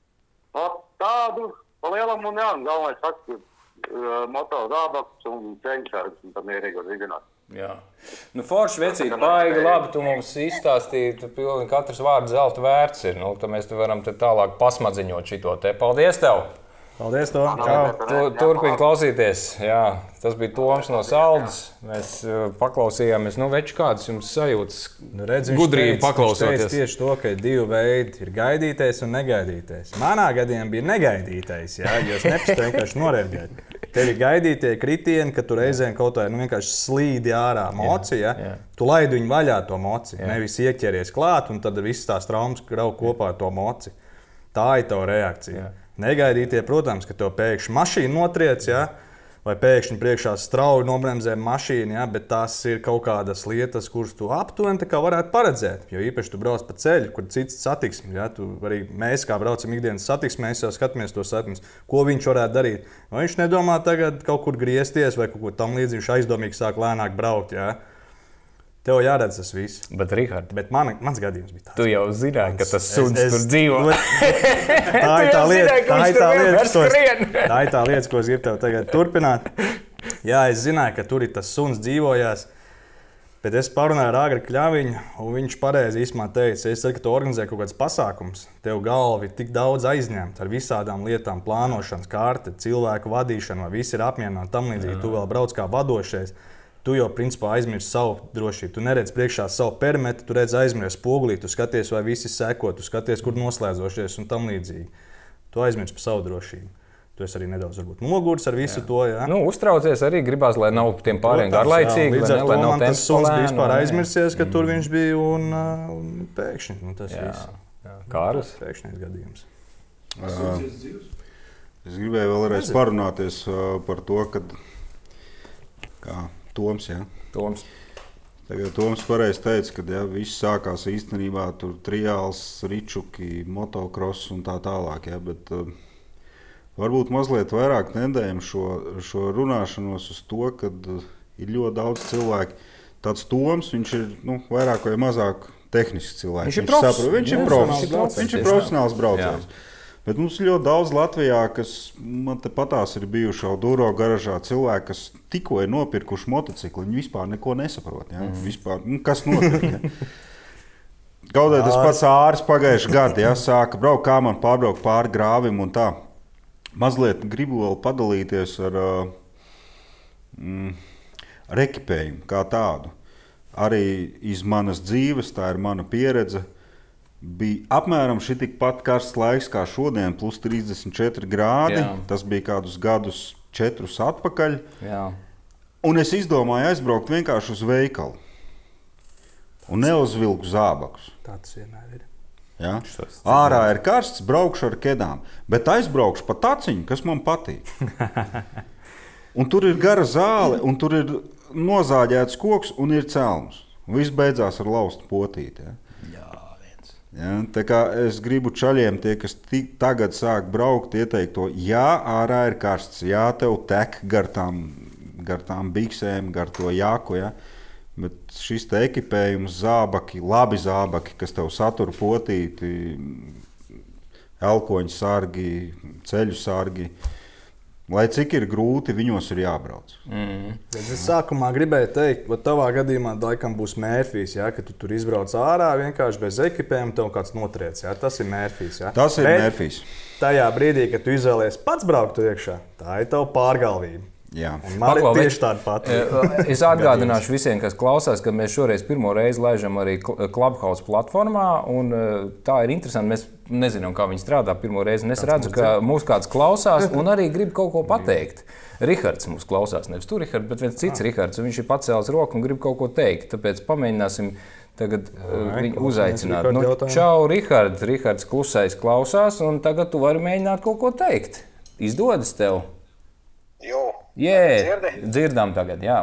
tādu pa lielam un jā, un galvenais fakts, moto zābaks un ceļsargs, un tad mierīgi var zināt. Jā. Nu, forši vecīt, baigi labi, tu mums izstāstīji, tu pilnīgi katrs vārds zelta vērts ir, nu, tad mēs te varam te tālāk pasmadziņot šito te. Paldies tev! Paldies, Tom! Tu, turpini klausīties, jā, tas bija Toms no Saldus, mēs uh, paklausījāmies, nu, veči, kādas jums sajūtas, nu, redz, gudrība teica, paklausoties. Viņš teica tieši to, ka ir divi veidi, ir gaidītais un negaidītais. Manā gadījumā bija negaidītais, jā, jo es nepastu vienkārši noreaģēt. Tev ir gaidītie kritieni, ka tu reizēm kaut vai nu, vienkārši slīdi ārā moci, ja? Jā. Tu laidi viņu vaļā to moci, jā. Nevis ieķeries klāt un tad visas tās traumas grau kopā ar to moci. Tā ir tava reakcija. Jā. Negaidītie, protams, ka tev pēkšņi mašīna notriec, ja? Vai pēkšņi priekšā strauji nobremzē mašīnu, ja? Bet tās ir kaut kādas lietas, kuras tu aptuveni tā kā varētu paredzēt. Jo īpaši tu brauc pa ceļu, kur cits satiksmi. Ja? Tu arī mēs, kā braucam ikdienas satiksmi, mēs jau skatāmies to satiksmi, ko viņš varētu darīt. Vai viņš nedomā tagad kaut kur griezties vai kaut ko tam līdzīgi, viņš aizdomīgi sāk lēnāk braukt. Ja? Tev jāredz tas viss. Bet, Rihard, bet man, mans gadījums bija tāds. Tu jau zināji, ka tas suns es, es, tur dzīvo. Tā ir tā lieta, tā ir tā lieta, ko es, tā ir tā lieta, ko es gribu tev tagad turpināt. Jā, es zināju, ka tur ir tas suns dzīvojās, bet es parunāju ar Agri Kļaviņu, un viņš pareizi īsumā teica, es ceru, ka tu organizē kaut kāds pasākums, tev galva ir tik daudz aizņemta ar visādām lietām, plānošanas kārte, cilvēku vadīšana, vai visi ir apmierināti tam līdzīgi, tu vēl brauc kā vadošais. Tu jau principā aizmirsti savu drošību. Tu neredz priekšā savu perimetru, tu redz aizmirsti spogulī, tu skaties, vai visi seko, tu skaties, kur noslēdzošies un tam līdzīgi. Tu aizmirsti par savu drošību. Tu esi arī nedaudz varbūt nogurs ar visu jā. To. Jā. Nu, uztraucies arī, gribās, lai nav tiem pāriem garlaicīgi. Līdz ar to man tas suns bija vispār aizmirsies, ka mm. tur viņš bija un, un pēkšņi. Nu, tas jā. Viss. Jā. Kārlis? Pēkšņais gadījums. Uh, es gribēju vēlreiz parunāties uh, par to, kad kā Toms, jā. Toms. Tagad Toms pareizi teica, ka jā, viss sākās īstenībā tur triāls, ričuki, motocross un tā tālāk, jā, bet uh, varbūt mazliet vairāk tendējam šo, šo runāšanos uz to, kad uh, ir ļoti daudz cilvēku. Tāds Toms, viņš ir nu, vairāk vai mazāk tehnisks cilvēks. Viņš ir profs. Viņš ir profs. Viņš ir profesionāls braucējs. Bet mums ir ļoti daudz Latvijā, kas man te patās ir bijuši jau Duro garažā cilvēki, kas tikko ir nopirkuši motocikli. Viņi vispār neko nesaprot. Ja? Mm. Vispār, nu, kas notiek? Ja? Kaut arī tas pats Āris pagājuši gadu ja? Sāka braukt, kā man pārbraukt pāri grāvim un tā. Mazliet gribu vēl padalīties ar, mm, ar ekipējumu kā tādu. Arī iz manas dzīves, tā ir mana pieredze. Bija apmēram šitik pat karsts laiks kā šodien, plus trīsdesmit četri grādi. Jā. Tas bija kādus gadus četrus atpakaļ. Jā. Un es izdomāju aizbraukt vienkārši uz veikalu. un neuzvilku zābakus. Tā tas vienmēr ir. Ja? Ārā ir karsts, braukšu ar kedām, bet aizbraukšu pa taciņu, kas man patīk. Un tur ir gara zāle, un tur ir nozāģēts koks un ir celms. Viss beidzās ar laustu potīti. Ja? Jā, viens. Ja? Tā kā es gribu čaļiem, tie, kas tagad sāk braukt, ieteikt to, jā, ārā ir karsts, jā, tev tek gar tām, gar tām biksēm, gar to jaku, ja? Bet šis te ekipējums, zābaki, labi zābaki, kas tev satura potīti, elkoņu sargi, ceļu sargi, lai cik ir grūti, viņos ir jābrauc. Mm. Es sākumā gribēju teikt, ka tavā gadījumā laikam būs Mērfijs, ja, ka tu tur izbrauc ārā vienkārši bez ekipējuma, tev kāds notriec. Ja. Tas ir Mērfijs. Ja. Tas ir Bet Mērfijs. Tajā brīdī, kad tu izvēlies pats braukt iekšā, tā ir tava pārgalvība. Jā. Man ir Paklau, tieši tāda pati. Es atgādināšu visiem, kas klausās, ka mēs šoreiz pirmo reizi laižam arī Clubhouse platformā. Tā ir interesanti. Mēs nezinām, kā viņi strādā pirmo reizi. Es redzu, ka mūs kāds klausās un arī grib kaut ko pateikt. Rihards mūs klausās. Nevis tu, Rihards, bet viens cits Rihards. Viņš ir pacēlis roku un grib kaut ko teikt. Tāpēc pamēģināsim tagad viņu uzaicināt. Nu, čau, Rihards. Rihards klusais klausās un tagad tu vari mēģināt kaut ko teikt. Izdodas tev? Jū. Jē, Dzirdi? dzirdam tagad, jā.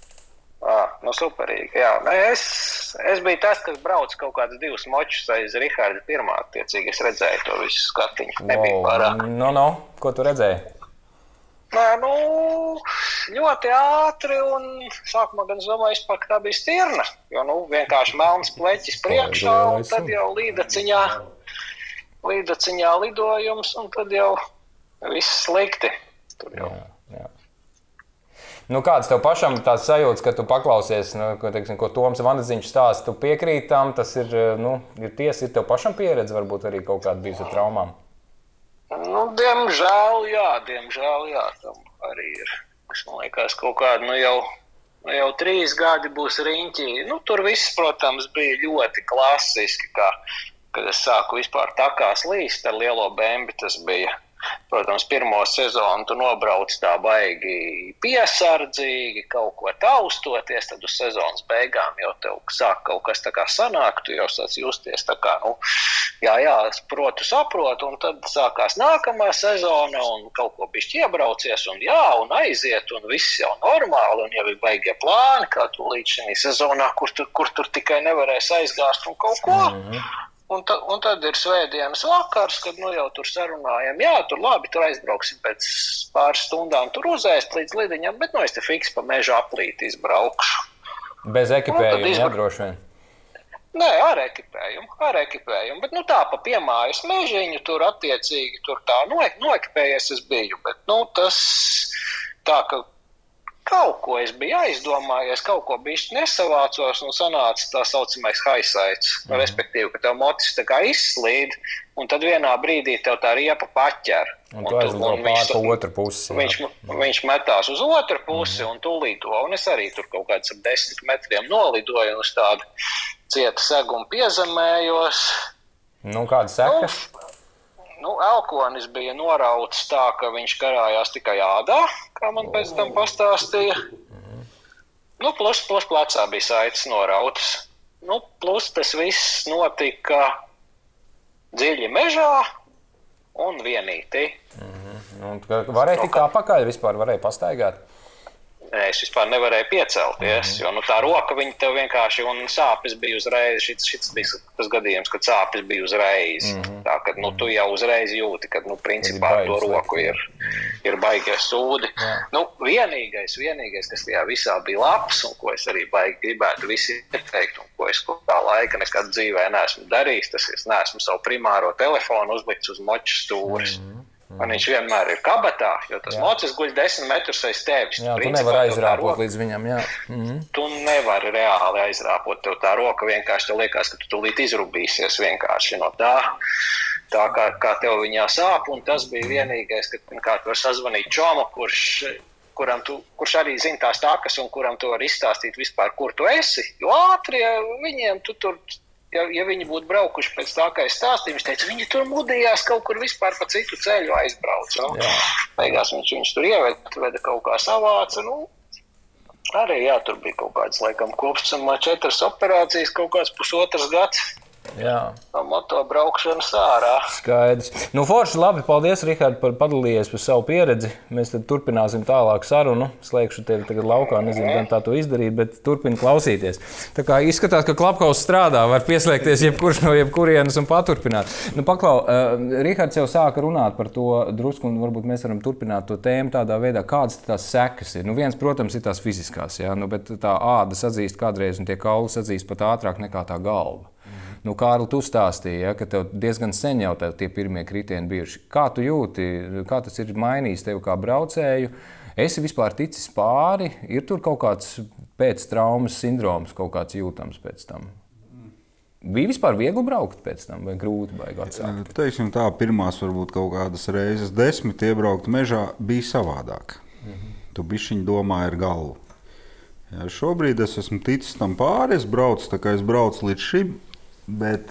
Ah, nu superīgi, jā. Es, es biju tas, kas brauc kaut kādus divus močus aiz Riharda pirmā, attiecīgi es redzēju to visu skatiņu. Nebija Wow. pārāk. No, no. Ko tu redzēji? Nē, nu, ļoti ātri un sākumā gan es domāju, vispār, ka tā bija stirna, jo, nu, vienkārši melns pleķis priekšā un tad jau līdaciņā, līdaciņā lidojums un tad jau viss slikti. Tur jau. Jā, jā. Nu, kāds tev pašam tās sajūtas, ka tu paklausies, nu, ko, teiksim, ko Toms Vandeziņš stāsta, tu piekrīt tam, tas ir, nu, ir tiesa, ir tev pašam pieredze, varbūt arī kaut kāda bijusi ar traumām? Nu, diemžēl, jā, diemžēl, jā, tam arī ir. Es man liekas, kaut kādu, nu jau, nu jau trīs gadi būs riņķī. Nu, tur viss, protams, bija ļoti klasiski, kā, kad es sāku vispār takās līst ar lielo bembi, tas bija. Protams, pirmo sezonu tu nobrauc tā baigi piesardzīgi, kaut ko taustoties, tad uz sezonas beigām jau tev sāk kaut kas tā kā sanāk, tu jau sāc justies tā kā, nu, jā, jā, protu, saprotu, un tad sākās nākamā sezona, un kaut ko bišķi iebraucies, un jā, un aiziet, un viss jau normāli, un jau ir baigie plāni, kā tu līdz šī sezonā, kur tur, kur tur tikai nevarēs aizgāst un kaut ko. Mm-hmm. Un, ta, un tad ir svētdienas vakars, kad nu jau tur sarunājam, jā, tur labi, tur aizbrauksim pēc pāris stundām, tur uzēst līdz lidiņam, bet nu es te fiks pa mežu aplīti izbraukšu. Bez ekipējuma, izbra... jā, droši vien? Nē, ar ekipējumu, ar ekipējumu, bet nu tā pa piemājas mežiņu, tur attiecīgi, tur tā no, noekipējies es biju, bet nu tas tā, ka kaut ko es biju aizdomājies, kaut ko bišķi nesavācos un sanāca tā saucamais haisaits, mm. respektīvi, ka tev motis tā kā izslīd, un tad vienā brīdī tev tā riepa paķer. Un tu aizlido pār pa otru pusi. Viņš, viņš metās uz otru pusi mm. un tu lido, un es arī tur kaut kāds ap desmit metriem nolidoju un uz tādu cieta segumu piezemējos. Nu, kādas sekas? Nu, Nu, elkonis bija norauts tā, ka viņš karājās tikai ādā, kā man pēc tam pastāstīja. Nu, plus, plus plecā bija saites norautas. Nu, plus tas viss notika dziļi mežā un vienītī. Mm-hmm. Varēja tikt apakaļ, vispār varēja pastaigāt? Es vispār nevarēju piecelties, jo nu, tā roka viņa tev vienkārši, un sāpes bija uzreiz, šits, šits bija tas gadījums, kad sāpes bija uzreiz. Mm-hmm. Tā, kad nu, tu jau uzreiz jūti, kad, nu, principā to roku ir, ir baigie sūdi. Jā. Nu, vienīgais, vienīgais, kas tajā visā bija labs, un ko es arī baigi gribētu visi ieteikt, un ko es kopā laika nekad dzīvē neesmu darījis, tas es neesmu savu primāro telefonu uzlikts uz moču stūris. Mm-hmm. Un viņš vienmēr ir kabatā, jo tas jā. Mocis guļ desmit metrus aiz tevis. Jā, tu nevari aizrāpot līdz viņam, jā. Mm-hmm. Tu nevari reāli aizrāpot, tev tā roka vienkārši, tev liekas, ka tu tūlīt izrubīsies vienkārši no tā, tā kā, kā tev viņā sāp, un tas bija vienīgais, ka kā tu var sazvanīt čomu, kurš, kuram tu, kurš arī zina tās takas, un kuram tu var izstāstīt vispār, kur tu esi, jo ātri viņiem tu tur... Ja, ja viņi būtu braukuši pēc tā, kā es stāstīju, viņš teica, viņi tur mudījās kaut kur vispār pa citu ceļu aizbrauc. Nu. Beigās viņš viņus tur ieveda, veda kaut kā savāca. Nu. Arī, jā, tur bija kaut kāds, laikam, kopsumā četras operācijas, kaut kāds pusotras gads. Jā. No moto braukšanas ārā. Skaidrs. Nu, forši, labi, paldies, Rihard, par padalījies par savu pieredzi. Mēs tad turpināsim tālāk sarunu. Slēgšu tevi tagad laukā, nezinu, gan tā to izdarīt, bet turpini klausīties. Tā kā izskatās, ka Clubhouse strādā, var pieslēgties jebkurš no jebkurienes un paturpināt. Nu, paklau, uh, Rihards jau sāka runāt par to drusku, un varbūt mēs varam turpināt to tēmu tādā veidā, kādas tās sekas ir. Nu, viens, protams, ir tās fiziskās, jā, nu, bet tā āda sadzīst kādreiz, un tie kauli sadzīst pat ātrāk nekā tā galva. Nu, Kārli, tu stāstīji, ja, ka tev diezgan sen jau tev tie pirmie kritieni bijuši. Kā tu jūti, kā tas ir mainījis tevi kā braucēju? Esi vispār ticis pāri? Ir tur kaut kāds pēctraumas sindroms, kaut kāds jūtams pēc tam? Bija vispār viegli braukt pēc tam, vai grūti baigi atsākt? Teiksim tā, pirmās varbūt kaut kādas reizes desmit iebraukt mežā bija savādāk. Mhm. Tu bišķiņ domāji ar galvu. Ja, šobrīd es esmu ticis tam pāri, es braucu, tā kā es braucu līdz šim, bet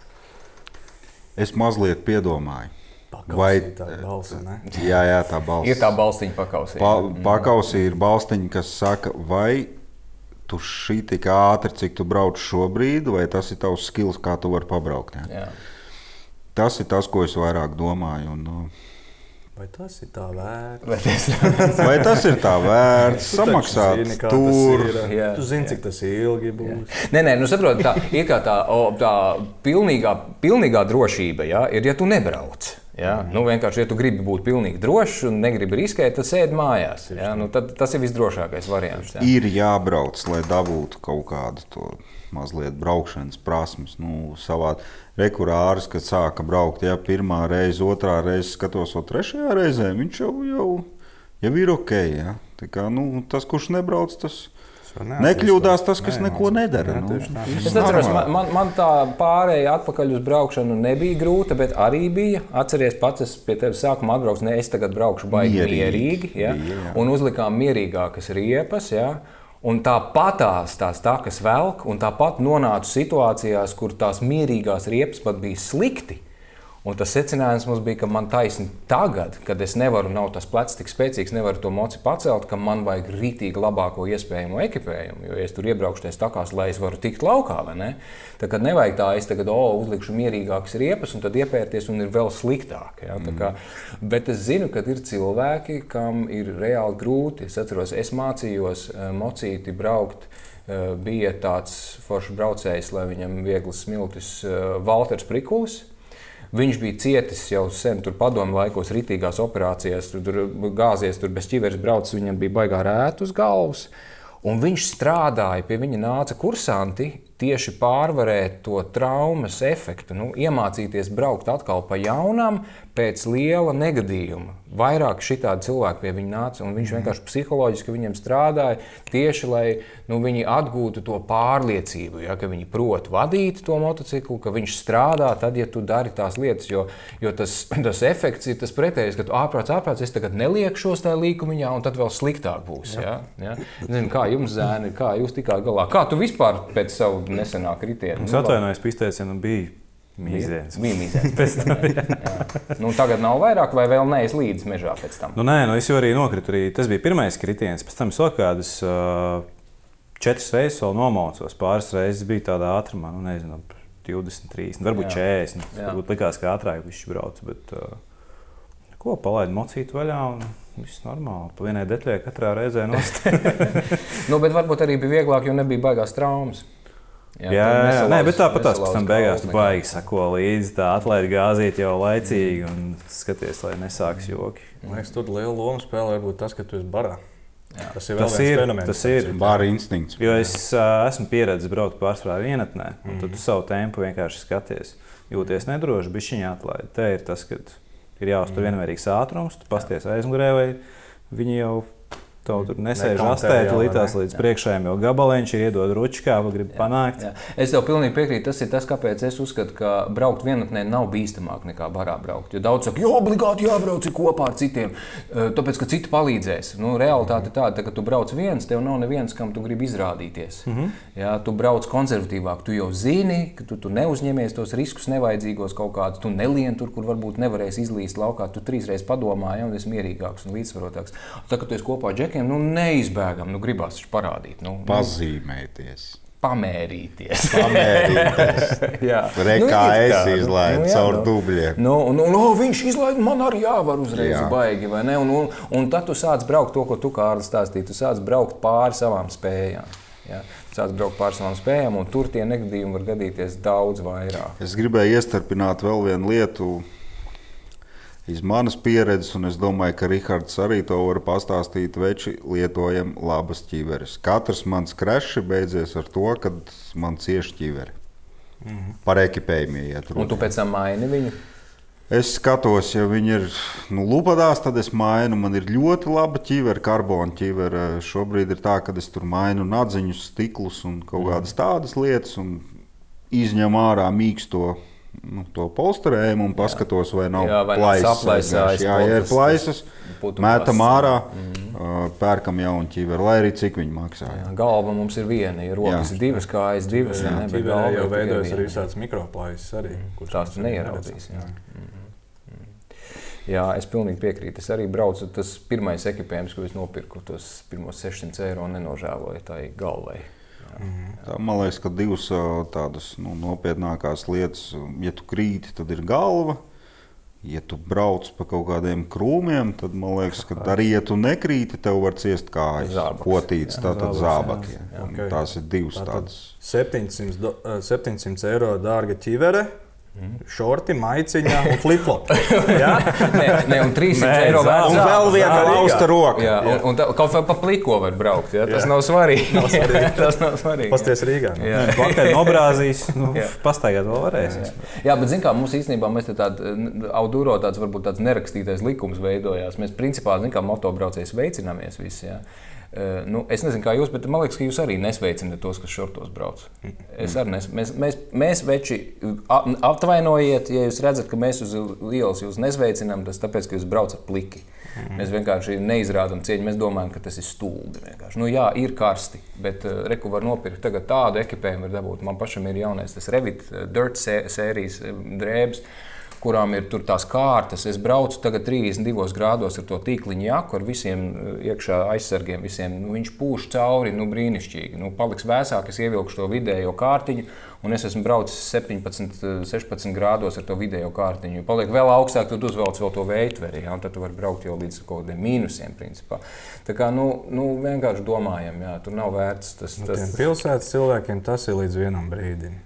es mazliet piedomāju. Vai tā balsi, ne? Jā, jā, tā balsi. Ir tā balstiņa pakausī. Pa, pakausī ir balstiņa, kas saka, vai tu šī tik ātri, cik tu brauc šobrīd, vai tas ir tavs skills, kā tu vari pabraukt. Jā. Jā. Tas ir tas, ko es vairāk domāju. Un, vai tas ir tā vērts? Vai tas, vai tas ir tā vērts? Samaksāt zini, tur. Jā, tu zini, cik tas ilgi būs. Jā. Nē, nē, nu saproti, tā ir kā tā, o, tā pilnīgā, pilnīgā drošība, ja, ir, ja tu nebrauc. Ja? Mm. Nu, vienkārši, ja tu gribi būt pilnīgi drošs un negribi riskēt, tad sēdi mājās. Ja? Nu, tad, tas ir visdrošākais variants. Ja? Ir jābrauc, lai dabūtu kaut kādu to mazliet braukšanas prasmes. Nu, savā rekurāris, kad sāka braukt, ja pirmā reize, otrā reize skatos, o trešajā reizē, viņš jau, jau, jau ir ok. Ja? Tā kā, nu, tas, kurš nebrauc, tas nekļūdās, tas, kas neko nedara. Nu, es atceros, man, man tā pārēja atpakaļ uz braukšanu nebija grūta, bet arī bija. Atceries pats, es pie tevis sākumā atbraucu, ne, es tagad braukšu baigi mierīgi, mierīgi ja? bija, ja. Un uzlikām mierīgākas riepas, ja? Un tāpatās tās takas velk, un tāpat nonācu situācijās, kur tās mierīgās riepas pat bija slikti. Un tas secinājums mums bija, ka man taisni tagad, kad es nevaru, nav tas plecs tik spēcīgs, nevaru to moci pacelt, ka man vajag rītīgi labāko iespējamo ekipējumu, jo es tur iebraukšties takās, lai es varu tikt laukā, vai ne? Tā kad nevajag tā, es tagad, o, uzlikšu mierīgākas riepas un tad iepērties un ir vēl sliktāk. Ja? Tā kā, bet es zinu, ka ir cilvēki, kam ir reāli grūti. Es atceros, es mācījos mocīti braukt, bija tāds foršs braucējs, lai viņam vieglas smiltis, Valters Prikulis. Viņš bija cietis jau sen, tur padomu laikos, ritīgās operācijās, tur, tur gāzies, tur bez ķiveres braucis, viņam bija baigā rēt uz galvas. Un viņš strādāja, pie viņa nāca kursanti tieši pārvarēt to traumas efektu, nu, iemācīties braukt atkal pa jaunām pēc liela negadījuma. Vairāk šitādi cilvēki pie viņa nāca, un viņš vienkārši psiholoģiski viņiem strādāja tieši, lai nu, viņi atgūtu to pārliecību, ja, ka viņi prot vadīt to motociklu, ka viņš strādā tad, ja tu dari tās lietas, jo, jo tas, tas efekts ir tas pretējs, ka tu ārprāts, ārprāts, es tagad neliekšos tajā līkumiņā, un tad vēl sliktāk būs. Ja, ja. Zinu, kā jums, zēni, kā jūs tikāt galā? Kā tu vispār pēc savu nesenā kritienu? Es atvainojos, pa izteicienu bija mīzēns. Bija mīzēns. Nu, tagad nav vairāk, vai vēl neesi līdz mežā pēc tam? Nu, nē, nu, es jau arī nokritu. Arī. Tas bija pirmais kritiens. Pēc tam es vēl kādas uh, četras reizes vēl nomaucos. Pāris reizes bija tādā ātrumā, nu, nezinu, divdesmit, trīsdesmit, varbūt četrdesmit. Varbūt likās, ka ātrāk viņš brauc, bet uh, ko, palaidu mocītu vaļā un viss normāli. Pa vienai detļai katrā reizē nost. Nu, bet varbūt arī bija vieglāk, jo nebija baigās traumas. Jā, jā, jā, nē, bet tāpat tās pēc tam beigās tu baigi sako līdzi, tā atlaid gāzīt jau laicīgi un skaties, lai nesāks joki. Man liekas, tur liela loma spēlē varbūt tas, ka tu esi barā. Jā. Tas ir vēl tas viens ir, fenomens. Tas ir bara instinkts. Jo es uh, esmu pieredzis braukt pārsvarā vienatnē, un tad tu savu tempu vienkārši skaties. Jūties nedroši, bišķiņā atlaid. Te ir tas, kad ir jāuztur vienmērīgs ātrums, tu pasties aizmugurē, vai viņi jau Tev tur nesēž astēt līdz līdz priekšējiem, jo gabaliņš ir iedod ručkā, vai grib panākt. Jā, jā. Es tev pilnīgi piekrītu. Tas ir tas, kāpēc es uzskatu, ka braukt vienatnē nav bīstamāk nekā barā braukt. Jo daudz saka, jo obligāti jābrauc kopā ar citiem, tāpēc, ka citi palīdzēs. Nu, realitāte ir tāda, ka tu brauc viens, tev nav neviens, kam tu gribi izrādīties. Mm -hmm. Jā, tu brauc konservatīvāk, tu jau zini, ka tu, tu neuzņemies tos riskus nevajadzīgos kaut kādus, tu nelien tur, kur varbūt nevarēsi izlīst laukā, tu trīsreiz padomā, ja, un esi mierīgāks un līdzsvarotāks. Tā, ka tu esi kopā džek čekiem, nu, neizbēgam, nu, gribās taču parādīt. Nu, Pazīmēties. Pamērīties. Pamērīties. Jā. Re, Nu, kā ir es tā, nu, izlaidu nu, jā, caur nu. dubļiem. Nu, nu, nu, viņš izlaida, man arī jāvar uzreiz Jā. baigi, vai ne? Un, un, un tad tu sāc braukt to, ko tu, Kārlis, stāstīji. Tu sāc braukt pāri savām spējām. Ja? Tu sāc braukt pāri savām spējām, un tur tie negadījumi var gadīties daudz vairāk. Es gribēju iestarpināt vēl vienu lietu iz manas pieredzes, un es domāju, ka Rihards arī to var pastāstīt. Veči lietojam labas ķiveres. Katrs mans krešs beidzies ar to, kad man cieši ķiveri. Mm-hmm. Par ekipējumu iet runa. Un tu pēc tam maini viņu? Es skatos, ja viņi ir nu, lupadās, tad es mainu. Man ir ļoti laba ķivera, karbona ķivera. Šobrīd ir tā, ka es tur mainu nadziņus, stiklus un kaut kādas tādas lietas, un izņem ārā mīksto nu, to polsterējumu un paskatos, vai nav Jā, vai nav plaisas. saplaisājis Jā, ja ir polsters, plaisas, putu mētam plasts. ārā, mm-hmm. pērkam jaunu ķiveru, lai arī cik viņi maksā. Jā, galva mums ir viena, ir rokas Jā. ir divas, kājas divas. Jā, Ne, bet ķiverē galva jau ir tikai veidojas viena. arī visādas mikroplaisas arī. kuras Tās tu mēs neieraudzīs. Jā. neredzam. Mhm. Jā, es pilnīgi piekrītu. Es arī braucu, tas pirmais ekipējums, ko es nopirku, tos pirmos sešsimt eiro nenožēloju tai galvai. Tā, man liekas, ka divas ā, tādas nu, nopietnākās lietas, ja tu krīti, tad ir galva. Ja tu brauc pa kaut kādiem krūmiem, tad man liekas, ka arī, ja tu nekrīti, tev var ciest kājas. Zābaks. Potīts, Jā, tātad zābaki. Jā. jā. Un Ok. Tās ir divas Tātad tādas. septiņsimt do- eh, septiņsimt eiro dārga ķivere, šorti, maiciņa un flip-flop. Jā? Nē, nē, un trīssimt Nē, eiro zāle. vērts. Un vēl viena Zāle. lausta roka. Jā, un, un tā, kaut vai pa pliko var braukt. Ja? Tas Jā. nav svarīgi. Nav svarīgi. Tas nav svarīgi. Pasties Rīgā. nu. Jā. Pakaļ nobrāzīs, nu, Jā. pastaigāt vēl varēs. Jā, bet zin kā, mums īstenībā mēs te tādu auduro tāds, varbūt tāds nerakstītais likums veidojās. Mēs principā, zin kā, motobraucējs veicinamies visi. Jā. Uh, nu, es nezinu, kā jūs, bet man liekas, ka jūs arī nesveicināt tos, kas šortos brauc. Es arī nes, mēs, mēs, mēs veči a- atvainojiet, ja jūs redzat, ka mēs uz ielas jūs nesveicinām, tas tāpēc, ka jūs braucat pliki. Mēs vienkārši neizrādām cieņu, mēs domājam, ka tas ir stulbi. Vienkārši. Nu jā, ir karsti, bet uh, reku var nopirkt tagad tādu ekipējumu var dabūt. Man pašam ir jaunais tas Revit uh, Dirt sē- sērijas uh, drēbes, kurām ir tur tās kārtas. Es braucu tagad trīsdesmit divos grādos ar to tīkliņu jaku, ar visiem iekšā aizsargiem. Visiem. Nu, viņš pūš cauri, nu, brīnišķīgi. Nu, paliks vēsāk, es ievilkšu to vidējo kārtiņu, un es esmu braucis septiņpadsmit, sešpadsmit grādos ar to vidējo kārtiņu. Paliek vēl augstāk, tad uzvelc vēl to veitveri, ja, un tad tu vari braukt jau līdz kaut kādiem mīnusiem, principā. Tā kā, nu, nu vienkārši domājam, jā, tur nav vērts tas. Nu, tas, tiem pilsētas cilvēkiem tas ir līdz vienam brīdim.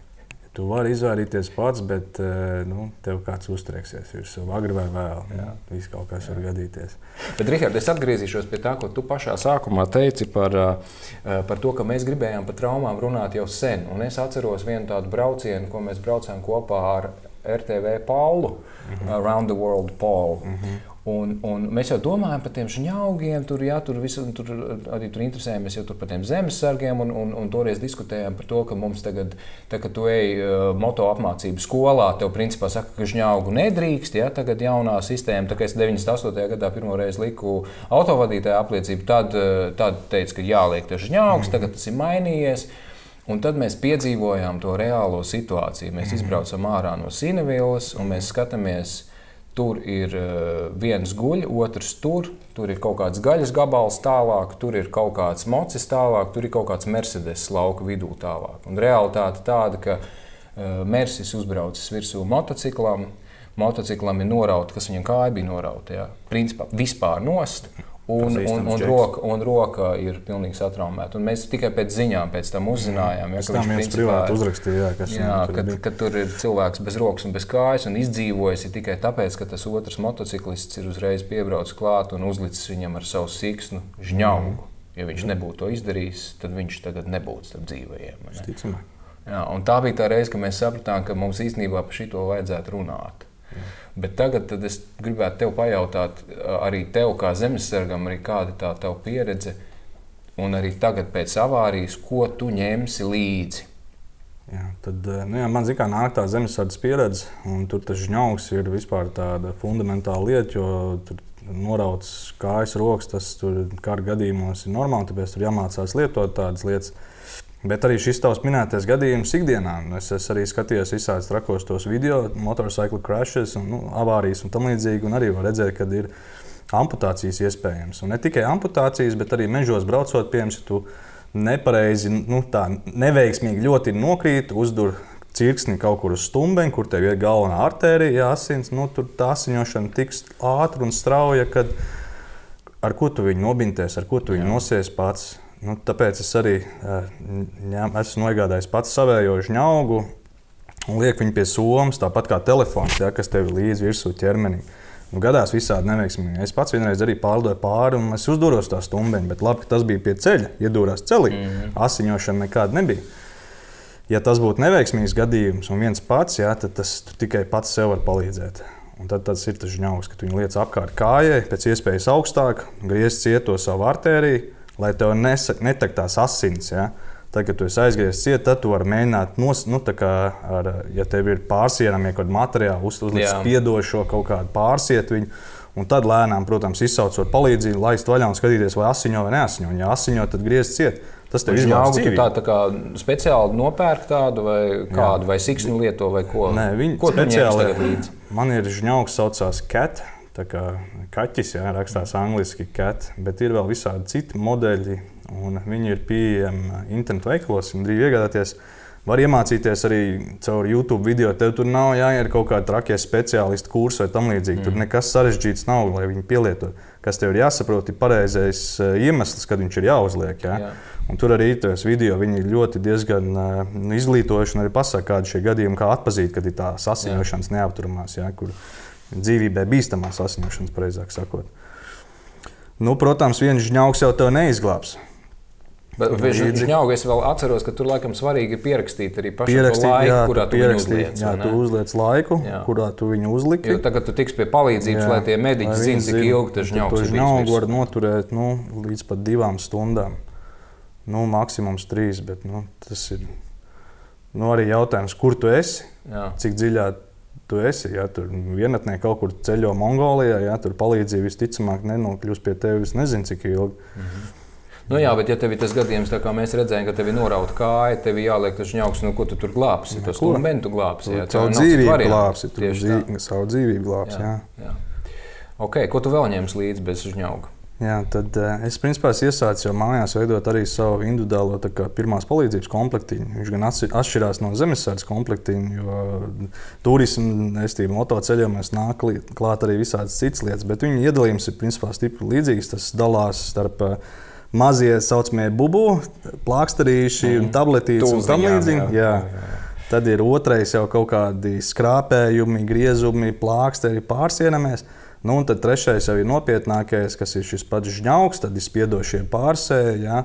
Tu vari izvairīties pats, bet eh, nu, tev kāds uztrieksies virsū, agri vai vēl. Viss kaut kas var gadīties. Bet, Rihard, es atgriezīšos pie tā, ko tu pašā sākumā teici par, uh, par to, ka mēs gribējām par traumām runāt jau sen. Un es atceros vienu tādu braucienu, ko mēs braucām kopā ar R T V Paulu, mm-hmm. Around the World Paul. Mm-hmm. Un, un mēs jau domājam par tiem šņaugiem, tur, jā, tur, visu, tur arī tur interesējamies jau tur par tiem zemesargiem, un, un, un toreiz diskutējām par to, ka mums tagad, tā, kad tu ej uh, moto apmācību skolā, tev principā saka, ka šņaugu nedrīkst, ja, tagad jaunā sistēma, tā kā es deviņdesmit astotajā gadā pirmo reizi liku autovadītāja apliecību, tad, tad teica, ka jāliek tas šņaugs, tagad tas ir mainījies. Un tad mēs piedzīvojām to reālo situāciju. Mēs izbraucam ārā no Sinevīlas, un mēs skatāmies, tur ir uh, viens guļ, otrs tur, tur ir kaut kāds gaļas gabals tālāk, tur ir kaut kāds mocis tālāk, tur ir kaut kāds Mercedes lauka vidū tālāk. Un realitāte tāda, ka uh, Mercedes uzbraucis virsū motociklam, motociklam ir norauta, kas viņam kāja bija norauta, jā. Principā vispār nost. Un, un, un, roka, un roka ir pilnīgi satraumēta. Un mēs tikai pēc ziņām pēc tam uzzinājām, ja, Pēc ka tam viņš viens principā privāti uzrakstīja, jā, kas jā, viņam tur kad, bija. kad tur ir cilvēks bez rokas un bez kājas un izdzīvojis tikai tāpēc, ka tas otrs motociklists ir uzreiz piebraucis klāt un uzlicis viņam ar savu siksnu žņaugu. Ja viņš nebūtu to izdarījis, tad viņš tagad nebūtu starp dzīvajiem. Ne? Ticamāk. Jā, un tā bija tā reize, kad mēs sapratām, ka mums īstenībā par šito vajadzētu runāt. Bet tagad tad es gribētu tev pajautāt, arī tev kā zemesargam, arī kāda tā tava pieredze, un arī tagad pēc avārijas, ko tu ņemsi līdzi? Jā, tad, nu jā, man zin, kā nāk tā zemesardzes pieredze, un tur tas žņaugs ir vispār tāda fundamentāla lieta, jo tur norauts kājas, rokas, tas tur kara gadījumos ir normāli, tāpēc tur jāmācās lietot tādas lietas. Bet arī šis tavs minētais gadījums ikdienā. Es, es arī skatījos visādus trakos tos video, motorcycle crashes, un, nu, avārijas un tam līdzīgi. Un arī var redzēt, ka ir amputācijas iespējams. Un ne tikai amputācijas, bet arī mežos braucot, piemēram, ja tu nepareizi, nu, tā neveiksmīgi ļoti nokrīt, uzdur cirksni kaut kur uz stumbeņa, kur tev ir galvenā artērija, asins, nu, tur tā asiņošana tiks ātri un strauja, kad ar ko tu viņu nobinties, ar ko tu viņu nosies pats. Nu, tāpēc es arī ņem, esmu noiegādājis pats savējo žņaugu un liek viņu pie somas, tāpat kā telefons, ja, kas tev ir līdz virsū ķermenim. Nu, gadās visādi neveiksmīgi. Es pats vienreiz arī pārlidoju pāri un es uzdūros tā stumbeņu, bet labi, ka tas bija pie ceļa, iedūrās celī. Mm-hmm. Asiņošana nekāda nebija. Ja tas būtu neveiksmīgs gadījums un viens pats, jā, tad tas tikai pats sev var palīdzēt. Un tad tas ir tas žņaugs, ka tu viņu liec apkārt kājai, pēc iespējas augstāk, griez ciet to savu artēriju, lai tev netek tās asins. Ja? Tad, kad tu esi aizgriezis ciet, tad tu vari mēģināt, nos, nu, tā kā ar, ja tev ir pārsienamie kaut kādi materiāli, uz, uzlikt spiedošo kaut kādu pārsiet viņu, un tad lēnām, protams, izsaucot palīdzību, laist vaļā un skatīties, vai asiņo vai neasiņo. Un ja asiņo, tad griez ciet. Tas tev izglābs dzīvību. Tā, tā kā speciāli nopērk tādu vai kādu, jā. Vai siksnu lieto vai ko? Nē, viņi ko speciāli līdzi? Man ir žņaugs saucās Cat, tā kā kaķis, jā, rakstās angliski Cat, bet ir vēl visādi citi modeļi, un viņi ir pieejami internetu veikalos, un drīz iegādāties. Var iemācīties arī caur YouTube video, tev tur nav jāiet kaut kāda trakie speciālistu kursu vai tam līdzīgi. Mm. Tur nekas sarežģīts nav, lai viņi pielieto. Kas tev ir jāsaprot, ir pareizais iemesls, kad viņš ir jāuzliek. Jā? Jā. Un tur arī tajos video viņi ļoti diezgan uh, izglītojuši un arī pasaka, kādi šie gadījumi, kā atpazīt, kad ir tā asiņošanas neapturamās, jā, kur dzīvībai bīstamās asiņošanas, pareizāk sakot. Nu, protams, viens žņaugs jau tev neizglābs. Bet žņaugu es vēl atceros, ka tur laikam svarīgi ir pierakstīt arī pašu pierakstīt, laiku, jā, kurā tu viņu uzliec. Jā, tu uzliec laiku, jā. Kurā tu viņu uzliki. Jo tagad tu tiks pie palīdzības, jā, lai tie mediķi zina, cik ilgi tas žņaugs ir bijis. Žņaugu var noturēt nu, līdz pat divām stundām. Nu, maksimums trīs, bet nu, tas ir nu, arī jautājums, kur tu esi, jā. Cik dziļā tu esi. Ja, tur vienatnē kaut kur ceļo Mongolijā, ja, tur palīdzība visticamāk nenokļūs pie tevis nezinu, cik ilgi. Mhm. Nu jā, bet ja tev ir tas gadījums, tā kā mēs redzējām, ka tev ir norauta kāja, tev ir jāliek tas žņaugs, nu ko tu tur glābsi? Tas stumbeņu tu glābsi, jā. Savu dzīvību glābsi, tu dzīvi, savu dzīvību glābsi, jā. jā. Ok, ko tu vēl ņems līdzi bez žņauga? Jā, tad es principā iesācu jau mājās veidot arī savu individuālo tā kā pirmās palīdzības komplektiņu. Viņš gan atšķirās no zemesardzes komplektiņu, jo turismu, estību motoceļiem mēs nāk klāt arī visādas citas lietas, bet viņu iedalījums ir principā stipri līdzīgs. Tas dalās starp mazie saucamie bubu, plāksterīši mm. un tabletītes un tam līdzīgi. Jā. Jā. Tad ir otrais jau kaut kādi skrāpējumi, griezumi, plāksteri pārsienamies. Nu, un tad trešais jau ir nopietnākais, kas ir šis pats žņaugs, tad ir spiedošie pārsēji. Ja?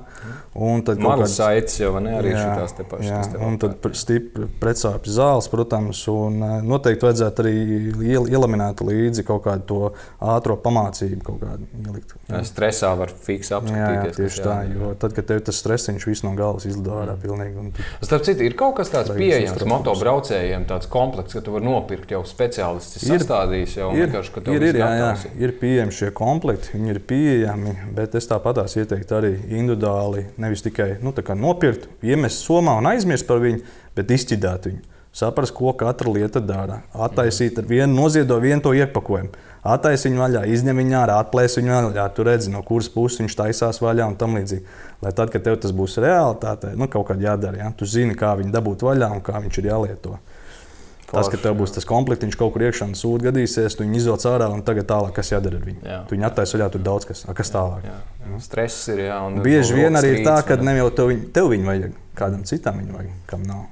Manas saites jau ne, arī jā, šitās te pašas. Jā, un tad stipri pretsāpju zāles, protams, un noteikti vajadzētu arī ielaminēt līdzi kaut kādu to ātro pamācību kaut kādu ielikt. Ja? Stresā var fiks apskatīties. Jā, tieši tā, jo tad, kad tev tas stresiņš viss no galvas izlido ārā pilnīgi. Un tu... Starp citu, ir kaut kas tāds pieejams motobraucējiem, tāds komplekts, ka tu var nopirkt jau speciālists sastādījis jau ir, vienkārši, ka tev ir, ir, jā, jā, ir pieejami šie komplekti, viņi ir pieejami, bet es tāpatās ieteiktu arī individuāli, nevis tikai nu, nopirkt, iemest somā un aizmirst par viņu, bet izķidāt viņu. Saprast, ko katra lieta dara. Attaisīt ar vienu, noziedo vienu to iepakojumu. Attaisi viņu vaļā, izņem viņu ārā, atplēs viņu vaļā, tu redzi, no kuras puses viņš taisās vaļā un tam līdzīgi. Lai tad, kad tev tas būs realitāte, nu, kaut kādā jādara, ja? Tu zini, kā viņu dabūt vaļā un kā viņš ir jālieto. Tas, ka tev būs tas komplektiņš kaut kur iekšā un sūdi gadīsies, tu viņu izvelc ārā un tagad tālāk, kas jādara ar viņu. Jā. Tu viņu attaisi vaļā, tur daudz kas, kas tālāk. Jā, jā. Stress ir, jā. Un bieži vien arī ir tā, ka ne jau tev viņu, tev viņu vajag, kādam citam viņu vajag, kam nav.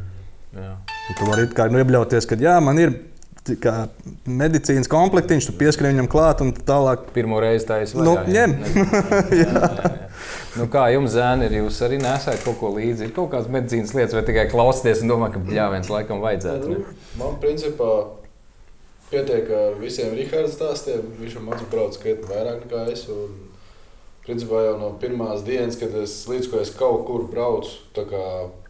Jā. Tu vari kā iebļauties, ka jā, man ir kā medicīnas komplektiņš, tu pieskari viņam klāt un tālāk. Pirmo reizi tā esi vaļā. Nu, ņem. jā, jā, jā. Nu kā jums, zēni, ir jūs arī nesāt kaut ko līdzi? Ir kaut kādas medicīnas lietas vai tikai klausties un domā, ka jā, viens laikam vajadzētu? Nu, man principā pietiek ar visiem Riharda stāstiem. Viņš man brauc krietni vairāk nekā es. Un, principā jau no pirmās dienas, kad es līdz ko es kaut kur braucu, tā kā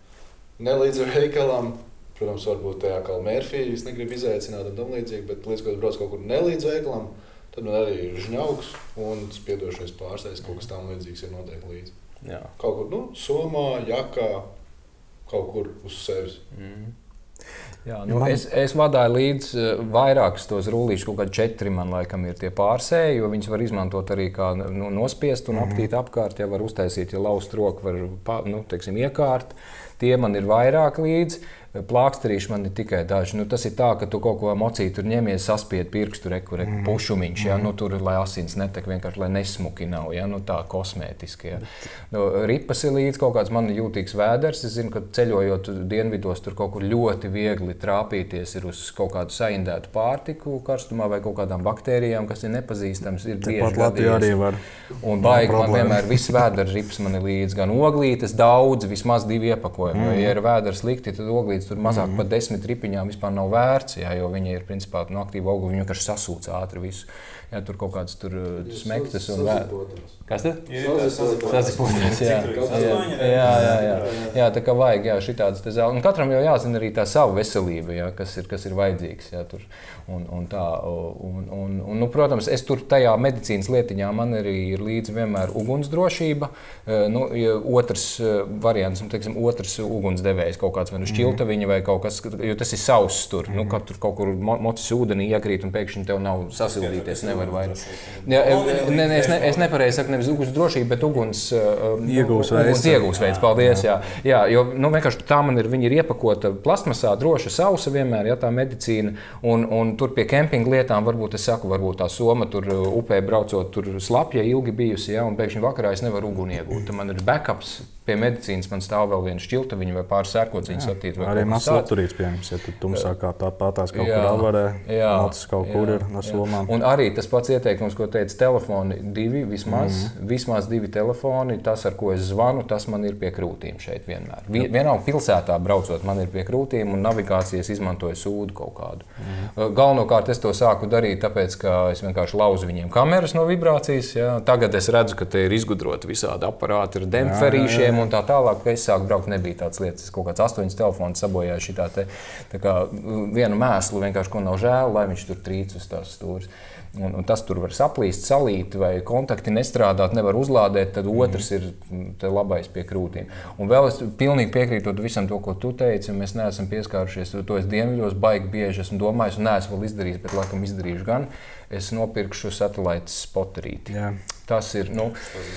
ne līdz veikalam, protams, varbūt tajā kā Mērfī, es negribu izaicināt un tam līdzīgi, bet līdz ko es braucu kaut kur ne līdz veikalam, tad man arī ir žņaugs un spiedošais pārsējs, kaut kas tam līdzīgs ir noteikti līdzi. Jā. Kaut kur, nu, somā, jakā, kaut kur uz sevis. Mm. Jā, nu, man... es, es vadīju līdzi vairākus tos rullīšus, kaut kādi četri man laikam ir tie pārsēji, jo viņus var izmantot arī kā nu, nospiest un aptīt mm-hmm. apkārt, ja var uztaisīt, ja laust roku, var nu, teiksim, iekārt. Tie man ir vairāk līdzi. Plāksterīši man ir tikai daži. Nu, tas ir tā, ka tu kaut ko mocīji, tur ņemies, saspied pirkstu, reku, reku, mm. pušumiņš, ja? Nu, tur, lai asins netek, vienkārši, lai nesmuki nav, ja? Nu, tā kosmētiski. Ja? Nu, ripas ir līdz kaut kāds man jūtīgs vēders. Es zinu, ka ceļojot dienvidos, tur kaut kur ļoti viegli trāpīties ir uz kaut kādu saindētu pārtiku karstumā vai kaut kādām baktērijām, kas ir nepazīstams. Ir Tepat Latvijā arī var. Un baigi man vienmēr viss vēders ripas man ir līdz. Gan oglītes daudz, vismaz divi iepakojumi. Mm. Ja ir vēders slikti, tad oglītes tur mazāk mm-hmm. par desmit ripiņām vispār nav vērts, jā, jo viņi ir principā no aktīva augļa, viņi vienkārši sasūc ātri visu. Jā, tur kaut kādas tur smektas un vērts. Kas tad? Sazipotās, jā. Jā, jā, jā, jā. Jā, tā kā vajag, jā, šitādas te zāles. Un katram jau jāzina arī tā sava veselība, jā, kas ir, kas ir vajadzīgs, jā, tur. Un, un tā, un, un, un, nu, protams, es tur tajā medicīnas lietiņā man arī ir līdzi vienmēr ugunsdrošība. Nu, ja otrs variants, teiksim, otrs ugunsdevējs, kaut kāds vai nu šķiltaviņa vai kaut kas, jo tas ir sauss tur. Nu, kad tur kaut kur mocis ūdenī iekrīt un pēkšņi tev nav sasildīties, nevar vairāk. Jā, ne, ne, es, ne, es nepareizi saku, nevis ugunsdrošība, bet uguns iegūsveids. Iegūsveids, paldies, jā. Jā, jo, nu, vienkārši tā man ir, viņi ir iepakota plastmasā, droša, sausa vienmēr, ja tā medicīna, un, un tur pie kempinga lietām varbūt es saku, varbūt tā soma tur upē braucot, tur slapja ilgi bijusi, ja, un pēkšņi vakarā es nevaru uguni iegūt. Man ir backups pie medicīnas, man stāv vēl viena šķiltaviņa vai pāris sērkociņas atīt. Arī mazs lapturīts, piemērs, ja tu tumsā kā tā pātās kaut jā, kur avarē, mocis kaut jā, kur ir ar somām. Un arī tas pats ieteikums, ko teica, telefoni divi, vismaz, mm-hmm. vismaz divi telefoni, tas, ar ko es zvanu, tas man ir pie krūtīm šeit vienmēr. Vienalga pilsētā braucot, man ir pie krūtīm un navigācijas izmantoju sūdu kaut kādu. Mm-hmm. Galvenokārt es to sāku darīt, tāpēc, ka es vienkārši lauzu viņiem kameras no vibrācijas. Ja. Tagad es redzu, ka te ir izgudroti visādi aparāti ar demperīšiem un tā tālāk, ka es sāku braukt, nebija tādas lietas. Es kaut kāds astoņas telefons sabojāju šitā te, tā kā vienu mēslu vienkārši, ko nav žēl, lai viņš tur trīc uz tās stūras. Un, un tas tur var saplīst, salīt vai kontakti nestrādāt, nevar uzlādēt, tad otrs ir te labais pie krūtīm. Un vēl es pilnīgi piekrītot visam to, ko tu teici, un mēs neesam pieskārušies, to es dienviļos baigi bieži esmu domājis un neesmu vēl izdarījis, bet laikam izdarīšu gan. Es nopirkšu satelītas spoterīti. Jā. Tas ir, nu,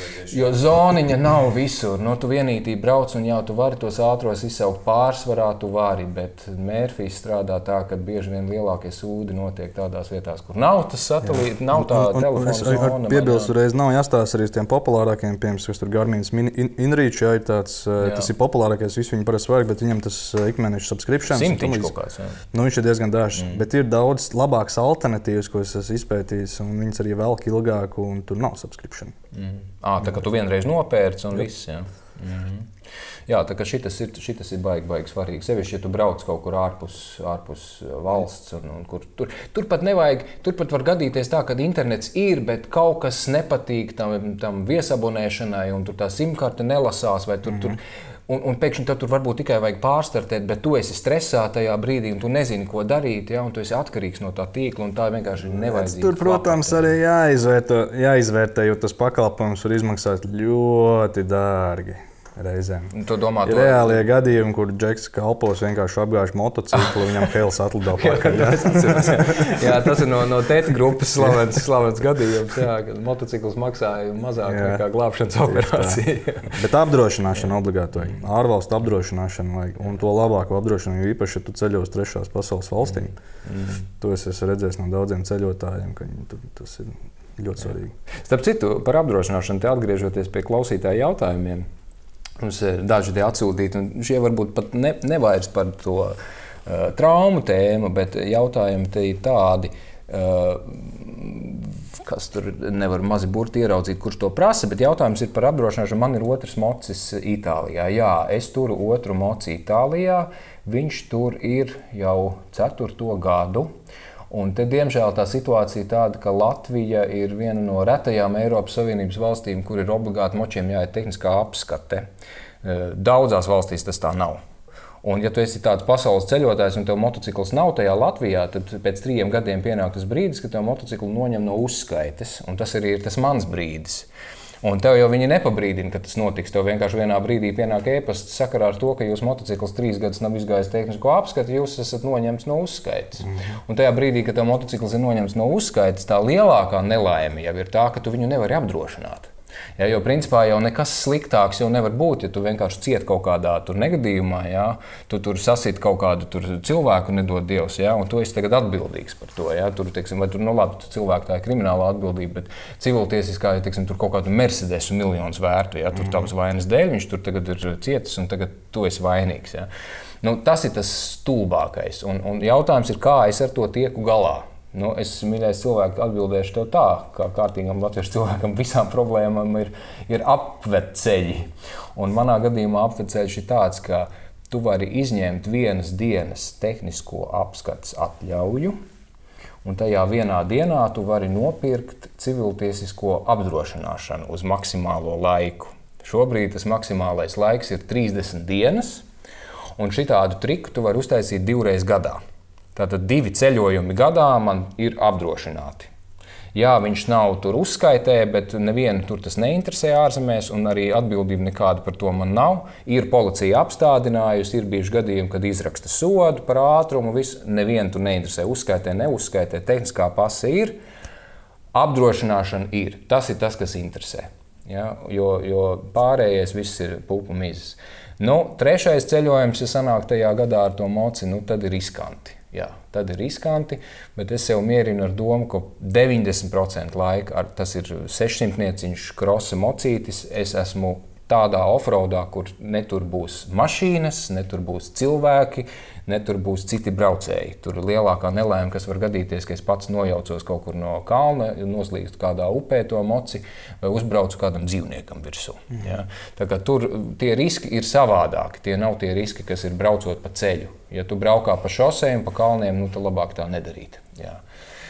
jo zoniņa nav visur. Nu, tu vienītī brauc un jau tu vari tos ātros izsaukt pārsvarā, tu vari, bet Mērfijs strādā tā, ka bieži vien lielākie sūdi notiek tādās vietās, kur nav tas satelīti, jā. Nav tā un, un, telefona es, zona. Piebilstu reiz, nav jāstāsta arī uz tiem populārākiem, piemēram, kas tur Garmin's InReach, jā, ir tāds, jā. Tas ir populārākais, visu viņi parasti vajag, bet viņam tas ikmēneša subscriptions. Simtiņš kaut kāds, jā. Nu, viņš ir diezgan dažs, mm. bet ir daudz labākas alternatīvas, ko es esmu izpētījis, un viņas arī velk ilgāk, un tur nav subscription. Mm. À, tā kā tu vienreiz nopērci un viss, jā. Mm-hmm. Jā, tā kā šitas ir, šitas ir baigi, baigi svarīgi. Sevišķi, ja tu brauc kaut kur ārpus, ārpus valsts, un, un kur tur, tur pat nevajag, tur pat var gadīties tā, ka internets ir, bet kaut kas nepatīk tam, tam viesabonēšanai, un tur tā simkarte nelasās, vai tur, mm-hmm. tur Un, un pēkšņi tur varbūt tikai vajag pārstartēt, bet tu esi stresā tajā brīdī, un tu nezini, ko darīt, ja, un tu esi atkarīgs no tā tīkla, un tā vienkārši ir nevajadzīga. Tur, protams, arī jāizvērtē, jāizvērtē, jo tas pakalpojums var izmaksāt ļoti dārgi. Reizēm. Tu domā, ir to... reālie gadījumi, kur Džeks kalpos vienkārši apgāž motociklu, viņam Hēls atlido pakaļ. Jā, tas ir no, no tēta grupas slavens, slavens gadījums, jā, kad motocikls maksāja mazāk jā. Nekā glābšanas operācija. Bet apdrošināšana obligāti vajag. Ārvalstu apdrošināšana vajag. Un to labāko apdrošināšanu, jo īpaši, ja tu ceļo uz trešās pasaules valstīm. Mm. To es esmu redzējis no daudziem ceļotājiem, ka tas ir ļoti svarīgi. Starp citu, par apdrošināšanu te atgriežoties pie klausītāju jautājumiem. Mums ir daži tie atsūtīti, un šie varbūt pat ne, nevairs par to uh, traumu tēmu, bet jautājumi te ir tādi, uh, kas tur nevar mazi burti ieraudzīt, kurš to prasa, bet jautājums ir par apdrošināšanu. Man ir otrs mocis Itālijā. Jā, es turu otru moci Itālijā, viņš tur ir jau ceturto gadu. Un te, diemžēl, tā situācija ir tāda, ka Latvija ir viena no retajām Eiropas Savienības valstīm, kur ir obligāti močiem jāiet tehniskā apskate. Daudzās valstīs tas tā nav. Un, ja tu esi tāds pasaules ceļotājs un tev motocikls nav tajā Latvijā, tad pēc trījiem gadiem pienāk tas brīdis, kad tev motociklu noņem no uzskaites. Un tas arī ir tas mans brīdis. Un tev jau viņi nepabrīdina, ka tas notiks. Tev vienkārši vienā brīdī pienāk e-pasts sakarā ar to, ka jūsu motocikls trīs gadus nav izgājis tehnisko apskati, jūs esat noņemts no uzskaites. Mm-hmm. Un tajā brīdī, kad tev motocikls ir noņemts no uzskaites, tā lielākā nelaime jau ir tā, ka tu viņu nevari apdrošināt. Ja, jo principā jau nekas sliktāks jau nevar būt, ja tu vienkārši cieti kaut kādā tur negadījumā, ja, tu tur sasit kaut kādu tur cilvēku, nedod Dievs, ja, un tu esi tagad atbildīgs par to. Ja. Tur, teiksim, vai tur, nu labi, tu cilvēku tā ir kriminālā atbildība, bet civiltiesiskā, ja teiksim, tur kaut kādu Mercedesu miljonus vērtu, ja, tur tavas vainas dēļ, viņš tur tagad ir cietis un tagad tu esi vainīgs. Ja. Nu, tas ir tas stulbākais, un, un jautājums ir, kā es ar to tieku galā. Nu, es, mīļais cilvēks, atbildēšu tev tā, kā kārtīgam latviešu cilvēkam visām problēmām ir, ir apveceļi. Un manā gadījumā apveceļš ir tāds, ka tu vari izņemt vienas dienas tehnisko apskates atļauju, un tajā vienā dienā tu vari nopirkt civiltiesisko apdrošināšanu uz maksimālo laiku. Šobrīd tas maksimālais laiks ir trīsdesmit dienas, un šitādu triku tu vari uztaisīt divreiz gadā. Tātad divi ceļojumi gadā man ir apdrošināti. Jā, viņš nav tur uzskaitē, bet nevienu tur tas neinteresē ārzemēs, un arī atbildība nekāda par to man nav. Ir policija apstādinājusi, ir bijuši gadījumi, kad izraksta sodu par ātrumu, visu. Nevienu tur neinteresē uzskaitē, neuzskaitē, tehniskā pase ir, apdrošināšana ir. Tas ir tas, kas interesē. Ja? Jo, jo pārējais viss ir pupu mizes. Nu, trešais ceļojums, ja sanāk tajā gadā ar to moci, nu, tad ir riskanti. Jā, tad ir riskanti, bet es sev mierinu ar domu, ka deviņdesmit procenti laika, ar, tas ir sešsimtnieciņš krosa mocītis, es esmu tādā offroadā, kur ne tur būs mašīnas, ne tur būs cilvēki, ne tur būs citi braucēji. Tur ir lielākā nelaime, kas var gadīties, ka es pats nojaucos kaut kur no kalna, noslīgstu kādā upē to moci vai uzbraucu kādam dzīvniekam virsū. Mm. Ja? Tā kā tur tie riski ir savādāki, tie nav tie riski, kas ir braucot pa ceļu. Ja tu braukā pa šosejiem, pa kalniem, nu tad labāk tā nedarīt. Ja?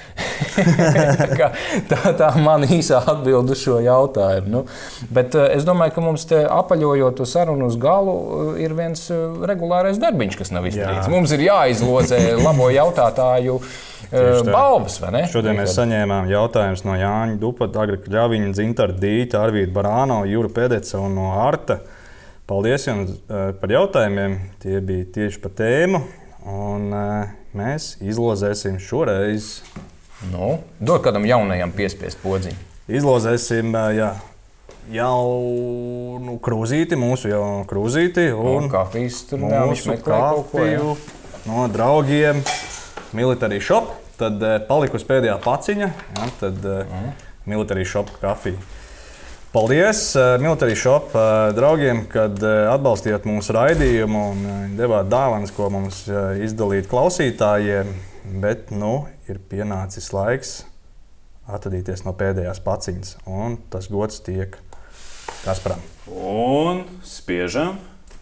tā, tā, tā man īsā atbild uz šo jautājumu. Nu, bet es domāju, ka mums te apaļojot to sarunu uz galu ir viens regulārais darbiņš, kas nav izdarīts. Jā. Mums ir jāizlozē labo jautātāju balvas, vai ne? Šodien mēs saņēmām jautājumus no Jāņa Dupa, Agra Kļaviņa, Dzintara Dīta, Arvīda Barāno, Jura Pedeca un no Arta. Paldies jums par jautājumiem. Tie bija tieši pa tēmu. Un mēs izlozēsim šoreiz. Nu, dod kādam jaunajam piespiest podziņu. Izlozēsim jā, jaunu krūzīti, mūsu jaunu krūzīti. Un no, kafijas tur mūsu kafiju no draugiem Military Shop. Tad palikusi pēdējā paciņa, jā, tad mm. Military Shop kafija. Paldies Military Shop draugiem, kad atbalstījāt mūsu raidījumu un devāt dāvanas, ko mums izdalīt klausītājiem. Bet nu, ir pienācis laiks atvadīties no pēdējās paciņas, un tas gods tiek Kasparam. Un spiežam.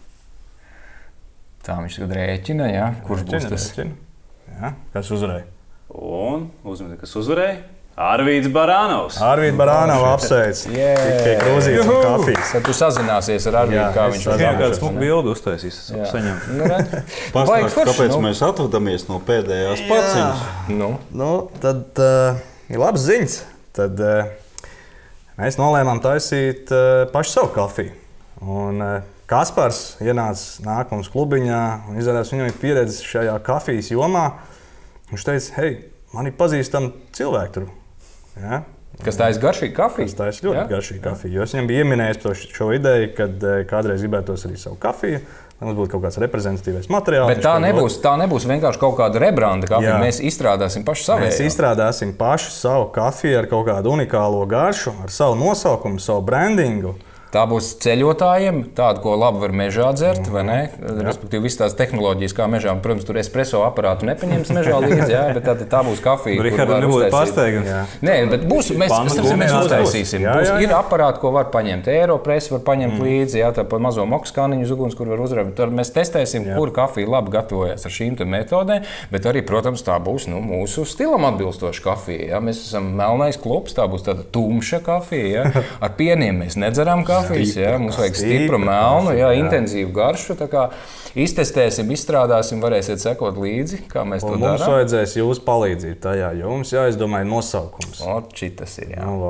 Tā viņš tagad rēķina, ja? Kurš rēķina, būs tas? Rēķina. Ja? Kas uzvarēja? Un uzmanīgi, kas uzvarēja? Arvīds Barānovs. Arvīds Barānovs apsveic. Tikai krūzītes un kafijas. Tad tu sazināsies ar Arvīdu, kā viņš uzvarēja. Jā, kāds mums bildu uztaisīs, saņem. Pastāst, kāpēc mēs atvadamies no pēdējās paciņas? Nu, nu tad uh, ir labs ziņas. Tad uh, mēs nolēmām taisīt uh, pašu savu kafiju. Un uh, Kaspars ienāca nāk mums klubiņā un izrādās, viņam ir pieredze šajā kafijas jomā. Viņš teica, hei, man ir pazīstami cilvēki tur. Ja? Kas tā ir garšīga kafija? Kas tā ir ļoti ja? garšīga kafija. Jo es viņam biju ieminējis to šo ideju, kad kādreiz gribētos arī savu kafiju, lai mums būtu kaut kāds reprezentatīvais materiāls. Bet tā nebūs, tā nebūs vienkārši kaut kāda rebranda kafija. Jā. Mēs izstrādāsim pašu savu. Mēs izstrādāsim pašu savu kafiju ar kaut kādu unikālo garšu, ar savu nosaukumu, savu brandingu. Tā būs ceļotājiem, tāda, ko labi var mežā dzert, vai ne? Respektīvi, visas tās tehnoloģijas, kā mežā, un, protams, tur espresso aparātu nepaņems mežā līdzi, jā, bet tā, tā būs kafija. Rihardam nebūtu pārsteigums. Nē, bet būs, mēs, mēs, mēs uztaisīsim. Jā, jā, jā. Ir aparāti, ko var paņemt. Aeropress var paņemt mm. līdzi, jā, tā pa mazo mokskāniņu uguns, kur var uzrāvīt. Tur mēs testēsim, jā. Kur kafija labi gatavojas ar šīm te metodēm, bet arī, protams, tā būs nu, mūsu stilam atbilstoša kafija. Jā. Mēs esam melnais klubs, tā būs tāda tumša kafija. Jā. Ar pieniem mēs nedzeram kafijas, jā. Mums vajag stipru melnu, jā, intensīvu garšu. Tā kā iztestēsim, izstrādāsim, varēsiet sekot līdzi, kā mēs to darām. Mums vajadzēs jūsu palīdzību tajā, jo mums jāizdomāja nosaukums. O, šitas ir, jā. Nu,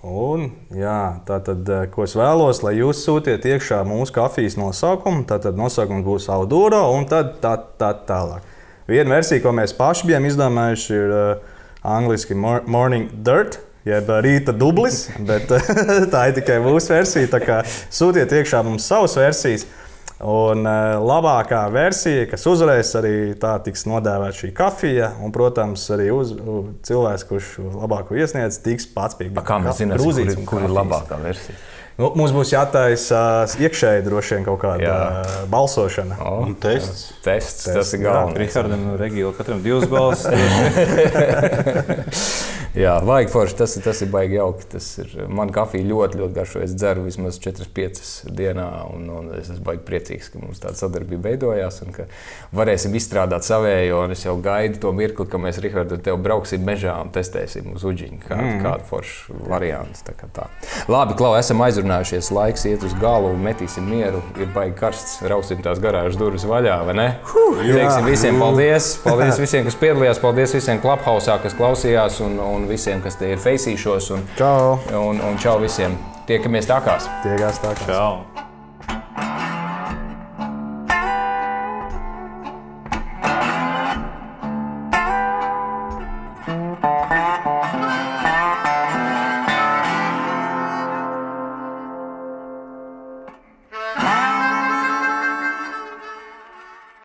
Un, jā, tātad, ko es vēlos, lai jūs sūtiet iekšā mūsu kafijas nosaukumu, tātad nosaukums būs Auduro un tad tā, tā tālāk. Viena versija, ko mēs paši bijām izdomājuši, ir uh, angliski Morning Dirt, jeb rīta dublis, bet tā ir tikai mūsu versija, tā kā sūtiet iekšā mums savas versijas. Un uh, labākā versija, kas uzvarēs, arī tā tiks nodēvēta šī kafija. Un, protams, arī uz, uz, cilvēks, kurš labāko iesniedz, tiks pats pie A, kā mēs zinām, kur, ir, kur ir labākā versija? Nu, mums būs jātaisa iekšēji droši vien kaut kāda jā. balsošana. O, un tests. tests. Tests, tas ir galvenais. Rihardam un Regīlam katram divas balsis. Jā, vajag forši, tas, tas ir baigi jauki. Tas ir, man kafija ļoti, ļoti garšo. Es dzeru vismaz četras piecas dienā, un, un es esmu baigi priecīgs, ka mums tāda sadarbība veidojās, un ka varēsim izstrādāt savējo, un es jau gaidu to mirkli, ka mēs, Rihardu, tev brauksim mežā un testēsim uz uģiņu, kādu, mm. kādu foršu variantu. Tā kā tā. Labi, Klau, esam aizrunājušies, laiks iet uz galu, metīsim mieru, ir baigi karsts, rausim tās garāžas durvis vaļā, vai ne? Huh, Teiksim visiem paldies, paldies visiem, kas piedalījās, paldies visiem Clubhouse, kas klausījās, un, un visiem, kas te ir feisīšos, un, čau. Un, un čau visiem. Tiekamies tākās. Tiekās tākās. Čau.